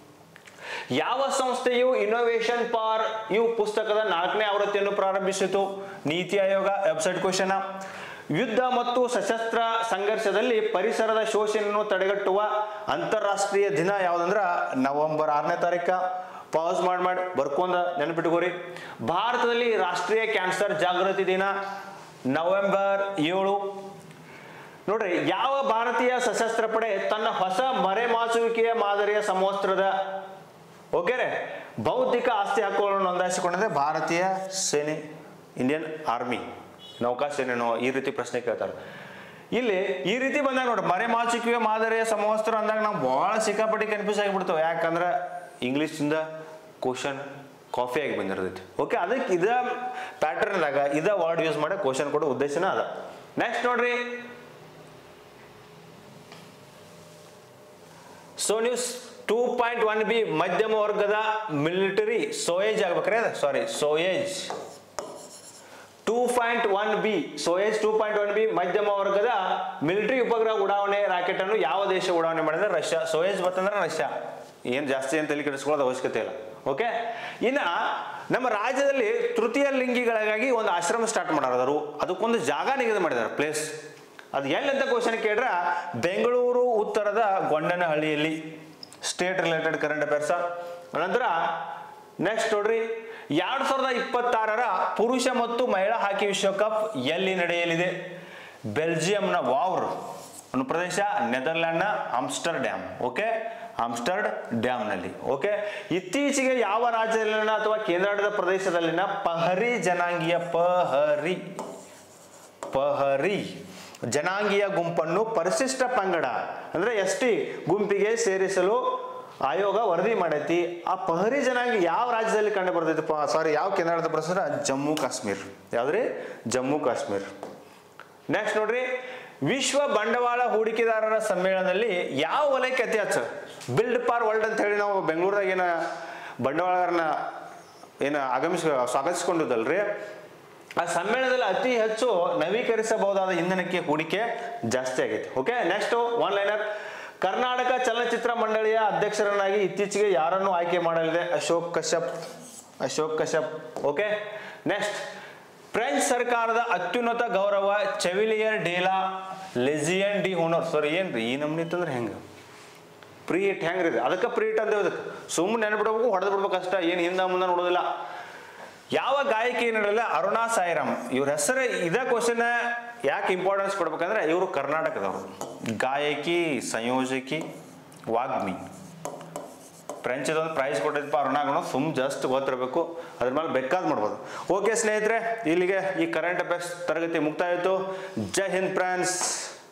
ಯಾವ ಸಂಸ್ಥೆಯು ಇನ್ನೋವೇಷನ್ ಫಾರ್ ಯು ಪುಸ್ತಕದ ನಾಲ್ಕನೇ ಆವೃತ್ತಿಯನ್ನು ಪ್ರಾರಂಭಿಸಿತು? ನೀತಿ ಆಯೋಗ. Website question. ಯುದ್ಧ ಮತ್ತು ಸಶಸ್ತ್ರ ಸಂಘರ್ಷದಲ್ಲಿ ಪರಿಸರದ ಶೋಷಣೆಯನ್ನು ತಡೆಗಟ್ಟುವ ಅಂತಾರಾಷ್ಟ್ರೀಯ ದಿನ ಯಾವುದಂದ್ರ ನವೆಂಬರ್ ಆರನೇ ತಾರೀಕ. ಪಾಸ್ ಮಾಡಿ ಮಾಡಿ ಬರ್ಕೊಂಡ ನೆನಪಿಟ್ಕೋರಿ. ಭಾರತದಲ್ಲಿ ರಾಷ್ಟ್ರೀಯ ಕ್ಯಾನ್ಸರ್ ಜಾಗೃತಿ ದಿನ ನವೆಂಬರ್ ಏಳು. ನೋಡ್ರಿ, ಯಾವ ಭಾರತೀಯ ಸಶಸ್ತ್ರ ಪಡೆ ತನ್ನ ಹೊಸ ಮರೆಮಾಚುವಿಕೆಯ ಮಾದರಿಯ ಸಮವಸ್ತ್ರದ ಓಕೆ ರೇ ಬೌದ್ಧಿಕ ಆಸ್ತಿ ಹಕ್ಕುಗಳನ್ನು ನೋಂದಾಯಿಸಿಕೊಂಡಿದೆ? ಭಾರತೀಯ ಸೇನೆ, ಇಂಡಿಯನ್ ಆರ್ಮಿ, ನೌಕಾಸೇನೆನೋ ಈ ರೀತಿ ಪ್ರಶ್ನೆ ಕೇಳ್ತಾರೆ. ಇಲ್ಲಿ ಈ ರೀತಿ ಬಂದಾಗ ನೋಡ್ರಿ ಮರೆಮಾಚುವಿಕೆಯ ಮಾದರಿಯ ಸಮವಸ್ತ್ರ ಅಂದಾಗ ನಾವು ಬಹಳ ಸಿಕ್ಕಾಪಟ್ಟಿ ಕನ್ಫ್ಯೂಸ್ ಆಗಿಬಿಡ್ತೇವೆ. ಯಾಕಂದ್ರೆ ಇಂಗ್ಲಿಷ್ನಿಂದ ಕ್ವಶನ್ ಕಾಫಿ ಆಗಿ ಬಂದಿರ್ತೈತಿ. ಓಕೆ, ಅದಕ್ಕೆ ಇದ ಪ್ಯಾಟರ್ನ್ದಾಗ ಇದ ವರ್ಡ್ ಯೂಸ್ ಮಾಡಿ ಕ್ವಶನ್ ಕೊಡೋ ಉದ್ದೇಶನ ಅದ. ನೆಕ್ಸ್ಟ್ ನೋಡ್ರಿ, ಸೊ ನೀವು ಟೂ ಪಾಯಿಂಟ್ ಒನ್ ಬಿ ಮಧ್ಯಮ ವರ್ಗದ ಮಿಲಿಟರಿ ಸೋಯೇಜ್ ಆಗ್ಬೇಕ್ರೆ, sorry Soyuz two point one B Soyuz two point one B ಮಧ್ಯಮ ವರ್ಗದ ಮಿಲಿಟರಿ ಉಪಗ್ರಹ ಉಡಾವಣೆ ರಾಕೆಟ್ ಅನ್ನು ಯಾವ ದೇಶ ಉಡಾವಣೆ ಮಾಡಿದ್ರೆ? ರಷ್ಯಾ. ಸೋಯೇಜ್ ಬರ್ತಂದ್ರೆ ರಷ್ಯಾ, ಏನ್ ಜಾಸ್ತಿ ಅಂತ ತಲೆ ಕೆಡಿಸ್ಕೊಳ್ಳೋದು ಅವಶ್ಯಕತೆ ಇಲ್ಲ. ಓಕೆ, ಇನ್ನ ನಮ್ಮ ರಾಜ್ಯದಲ್ಲಿ ತೃತೀಯ ಲಿಂಗಿಗಳಿಗಾಗಿ ಒಂದು ಆಶ್ರಮ ಸ್ಟಾರ್ಟ್ ಮಾಡೋರು, ಅದಕ್ಕೊಂದು ಜಾಗ ನಿಗದಿ ಮಾಡಿದಾರೆ, ಪ್ಲೇಸ್. ಅದು ಎಲ್ಲಿ ಅಂತ ಕ್ವಶನ್ ಕೇಳ್ರ ಬೆಂಗಳೂರು ಉತ್ತರದ ಗೊಂಡನಹಳ್ಳಿಯಲ್ಲಿ. State related current affairs. ನಂತರ ನೆಕ್ಸ್ಟ್ ನೋಡ್ರಿ, ಎರಡ್ ಸಾವಿರದ ಇಪ್ಪತ್ತಾರರ ಪುರುಷ ಮತ್ತು ಮಹಿಳಾ ಹಾಕಿ ವಿಶ್ವಕಪ್ ಎಲ್ಲಿ ನಡೆಯಲಿದೆ? ಬೆಲ್ಜಿಯಂನ ವಾವ್ರ್ ಒಂದು ಪ್ರದೇಶ, ನೆದರ್ಲ್ಯಾಂಡ್ನ Amsterdam. Okay, Amsterdam ನಲ್ಲಿ. ಓಕೆ, ಇತ್ತೀಚೆಗೆ ಯಾವ ರಾಜ್ಯದಲ್ಲಿನ ಅಥವಾ ಕೇಂದ್ರಾಡಳಿತ ಪ್ರದೇಶದಲ್ಲಿನ ಪಹರಿ ಜನಾಂಗೀಯ ಪಹರಿ ಪಹರಿ ಜನಾಂಗೀಯ ಗುಂಪನ್ನು ಪರಿಶಿಷ್ಟ ಪಂಗಡ ಅಂದ್ರೆ ಎಸ್ ಟಿ ಗುಂಪಿಗೆ ಸೇರಿಸಲು ಆಯೋಗ ವರದಿ ಮಾಡೈತಿ? ಆ ಪಹರಿ ಜನಾಂಗ ಯಾವ ರಾಜ್ಯದಲ್ಲಿ ಕಂಡು ಬರ್ತೈತಿ? ಸಾರಿ, ಯಾವ ಕೇಂದ್ರಾಡಳಿತ ಪ್ರದೇಶ? ಜಮ್ಮು ಕಾಶ್ಮೀರ್. ಯಾವ್ದ್ರಿ? ಜಮ್ಮು ಕಾಶ್ಮೀರ್. ನೆಕ್ಸ್ಟ್ ನೋಡ್ರಿ, ವಿಶ್ವ ಬಂಡವಾಳ ಹೂಡಿಕೆದಾರರ ಸಮ್ಮೇಳನದಲ್ಲಿ ಯಾವ ವಲಯಕ್ಕೆ ಅತಿ ಹೆಚ್ಚು? ಬಿಲ್ಡ್ ಫಾರ್ ವರ್ಲ್ಡ್ ಅಂತ ಹೇಳಿ ನಾವು ಬೆಂಗಳೂರಾಗ ಏನ ಬಂಡವಾಳಗಾರನ ಏನ ಆಗಮಿಸ ಸ್ವಾಗತಿಸಿಕೊಂಡಿದ್ದಲ್ರಿ, ಆ ಸಮ್ಮೇಳನದಲ್ಲಿ ಅತಿ ಹೆಚ್ಚು ನವೀಕರಿಸಬಹುದಾದ ಇಂಧನಕ್ಕೆ ಹೂಡಿಕೆ ಜಾಸ್ತಿ ಆಗೈತಿ. Okay, next one liner. Karnataka ಚಲನಚಿತ್ರ ಮಂಡಳಿಯ ಅಧ್ಯಕ್ಷರನ್ನಾಗಿ ಇತ್ತೀಚೆಗೆ ಯಾರನ್ನು ಆಯ್ಕೆ ಮಾಡಲಿದೆ? Ashok Kashyap. Ashok Kashyap. Okay, next, French ಸರ್ಕಾರದ ಅತ್ಯುನ್ನತ ಗೌರವ ಚೆವಿಲಿಯರ್ ಡೇಲಾ ಲೆಜಿಯನ್ ಡಿ ಹೋನರ್. ಸಾರಿ, ಏನ್ರಿ ಈ ನಮ್ನಿ ಅಂತಂದ್ರೆ ಹೆಂಗ ಪ್ರೀಟ್ ಹೆಂಗ್ರಿ? ಅದಕ್ಕೆ ಪ್ರೀಟ್ ಅಂತ ಅದಕ್ಕೆ ಸುಮ್ಮನೆ ನೆನ್ಬಿಡ್ಬೇಕು, ಹೊಡೆದು ಬಿಡ್ಬೇಕು ಅಷ್ಟ, ಏನು ಹಿಂದ ಮುಂದೆ ನೋಡೋದಿಲ್ಲ. ಯಾವ ಗಾಯಕಿ ನಡೆಯಲ್ಲ? ಅರುಣಾ ಸಾಯಿರಾಮ್. ಇವ್ರ ಹೆಸರು ಇದ ಕ್ವಶನ್ ಯಾಕೆ ಇಂಪಾರ್ಟೆನ್ಸ್ ಕೊಡ್ಬೇಕಂದ್ರೆ ಇವರು ಕರ್ನಾಟಕದವರು, ಗಾಯಕಿ, ಸಂಯೋಜಕಿ, ವಾಗ್ಮಿ. ಫ್ರೆಂಚ್ ಇದೊಂದು ಪ್ರೈಸ್ ಕೊಟ್ಟಿದ್ದಪ್ಪ ಅರುಣಾಗಣ, ಸುಮ್ ಜಸ್ಟ್ ಗೊತ್ತಿರಬೇಕು, ಅದ್ರ ಮೇಲೆ ಬೇಕಾದ್ ಮಾಡ್ಬೋದು. ಓಕೆ ಸ್ನೇಹಿತರೆ, ಇಲ್ಲಿಗೆ ಈ ಕರೆಂಟ್ ಅಫೇರ್ಸ್ ತರಗತಿ ಮುಕ್ತಾಯಿತು. ಜೈ ಹಿಂದ್ ಫ್ರೆಂಡ್ಸ್.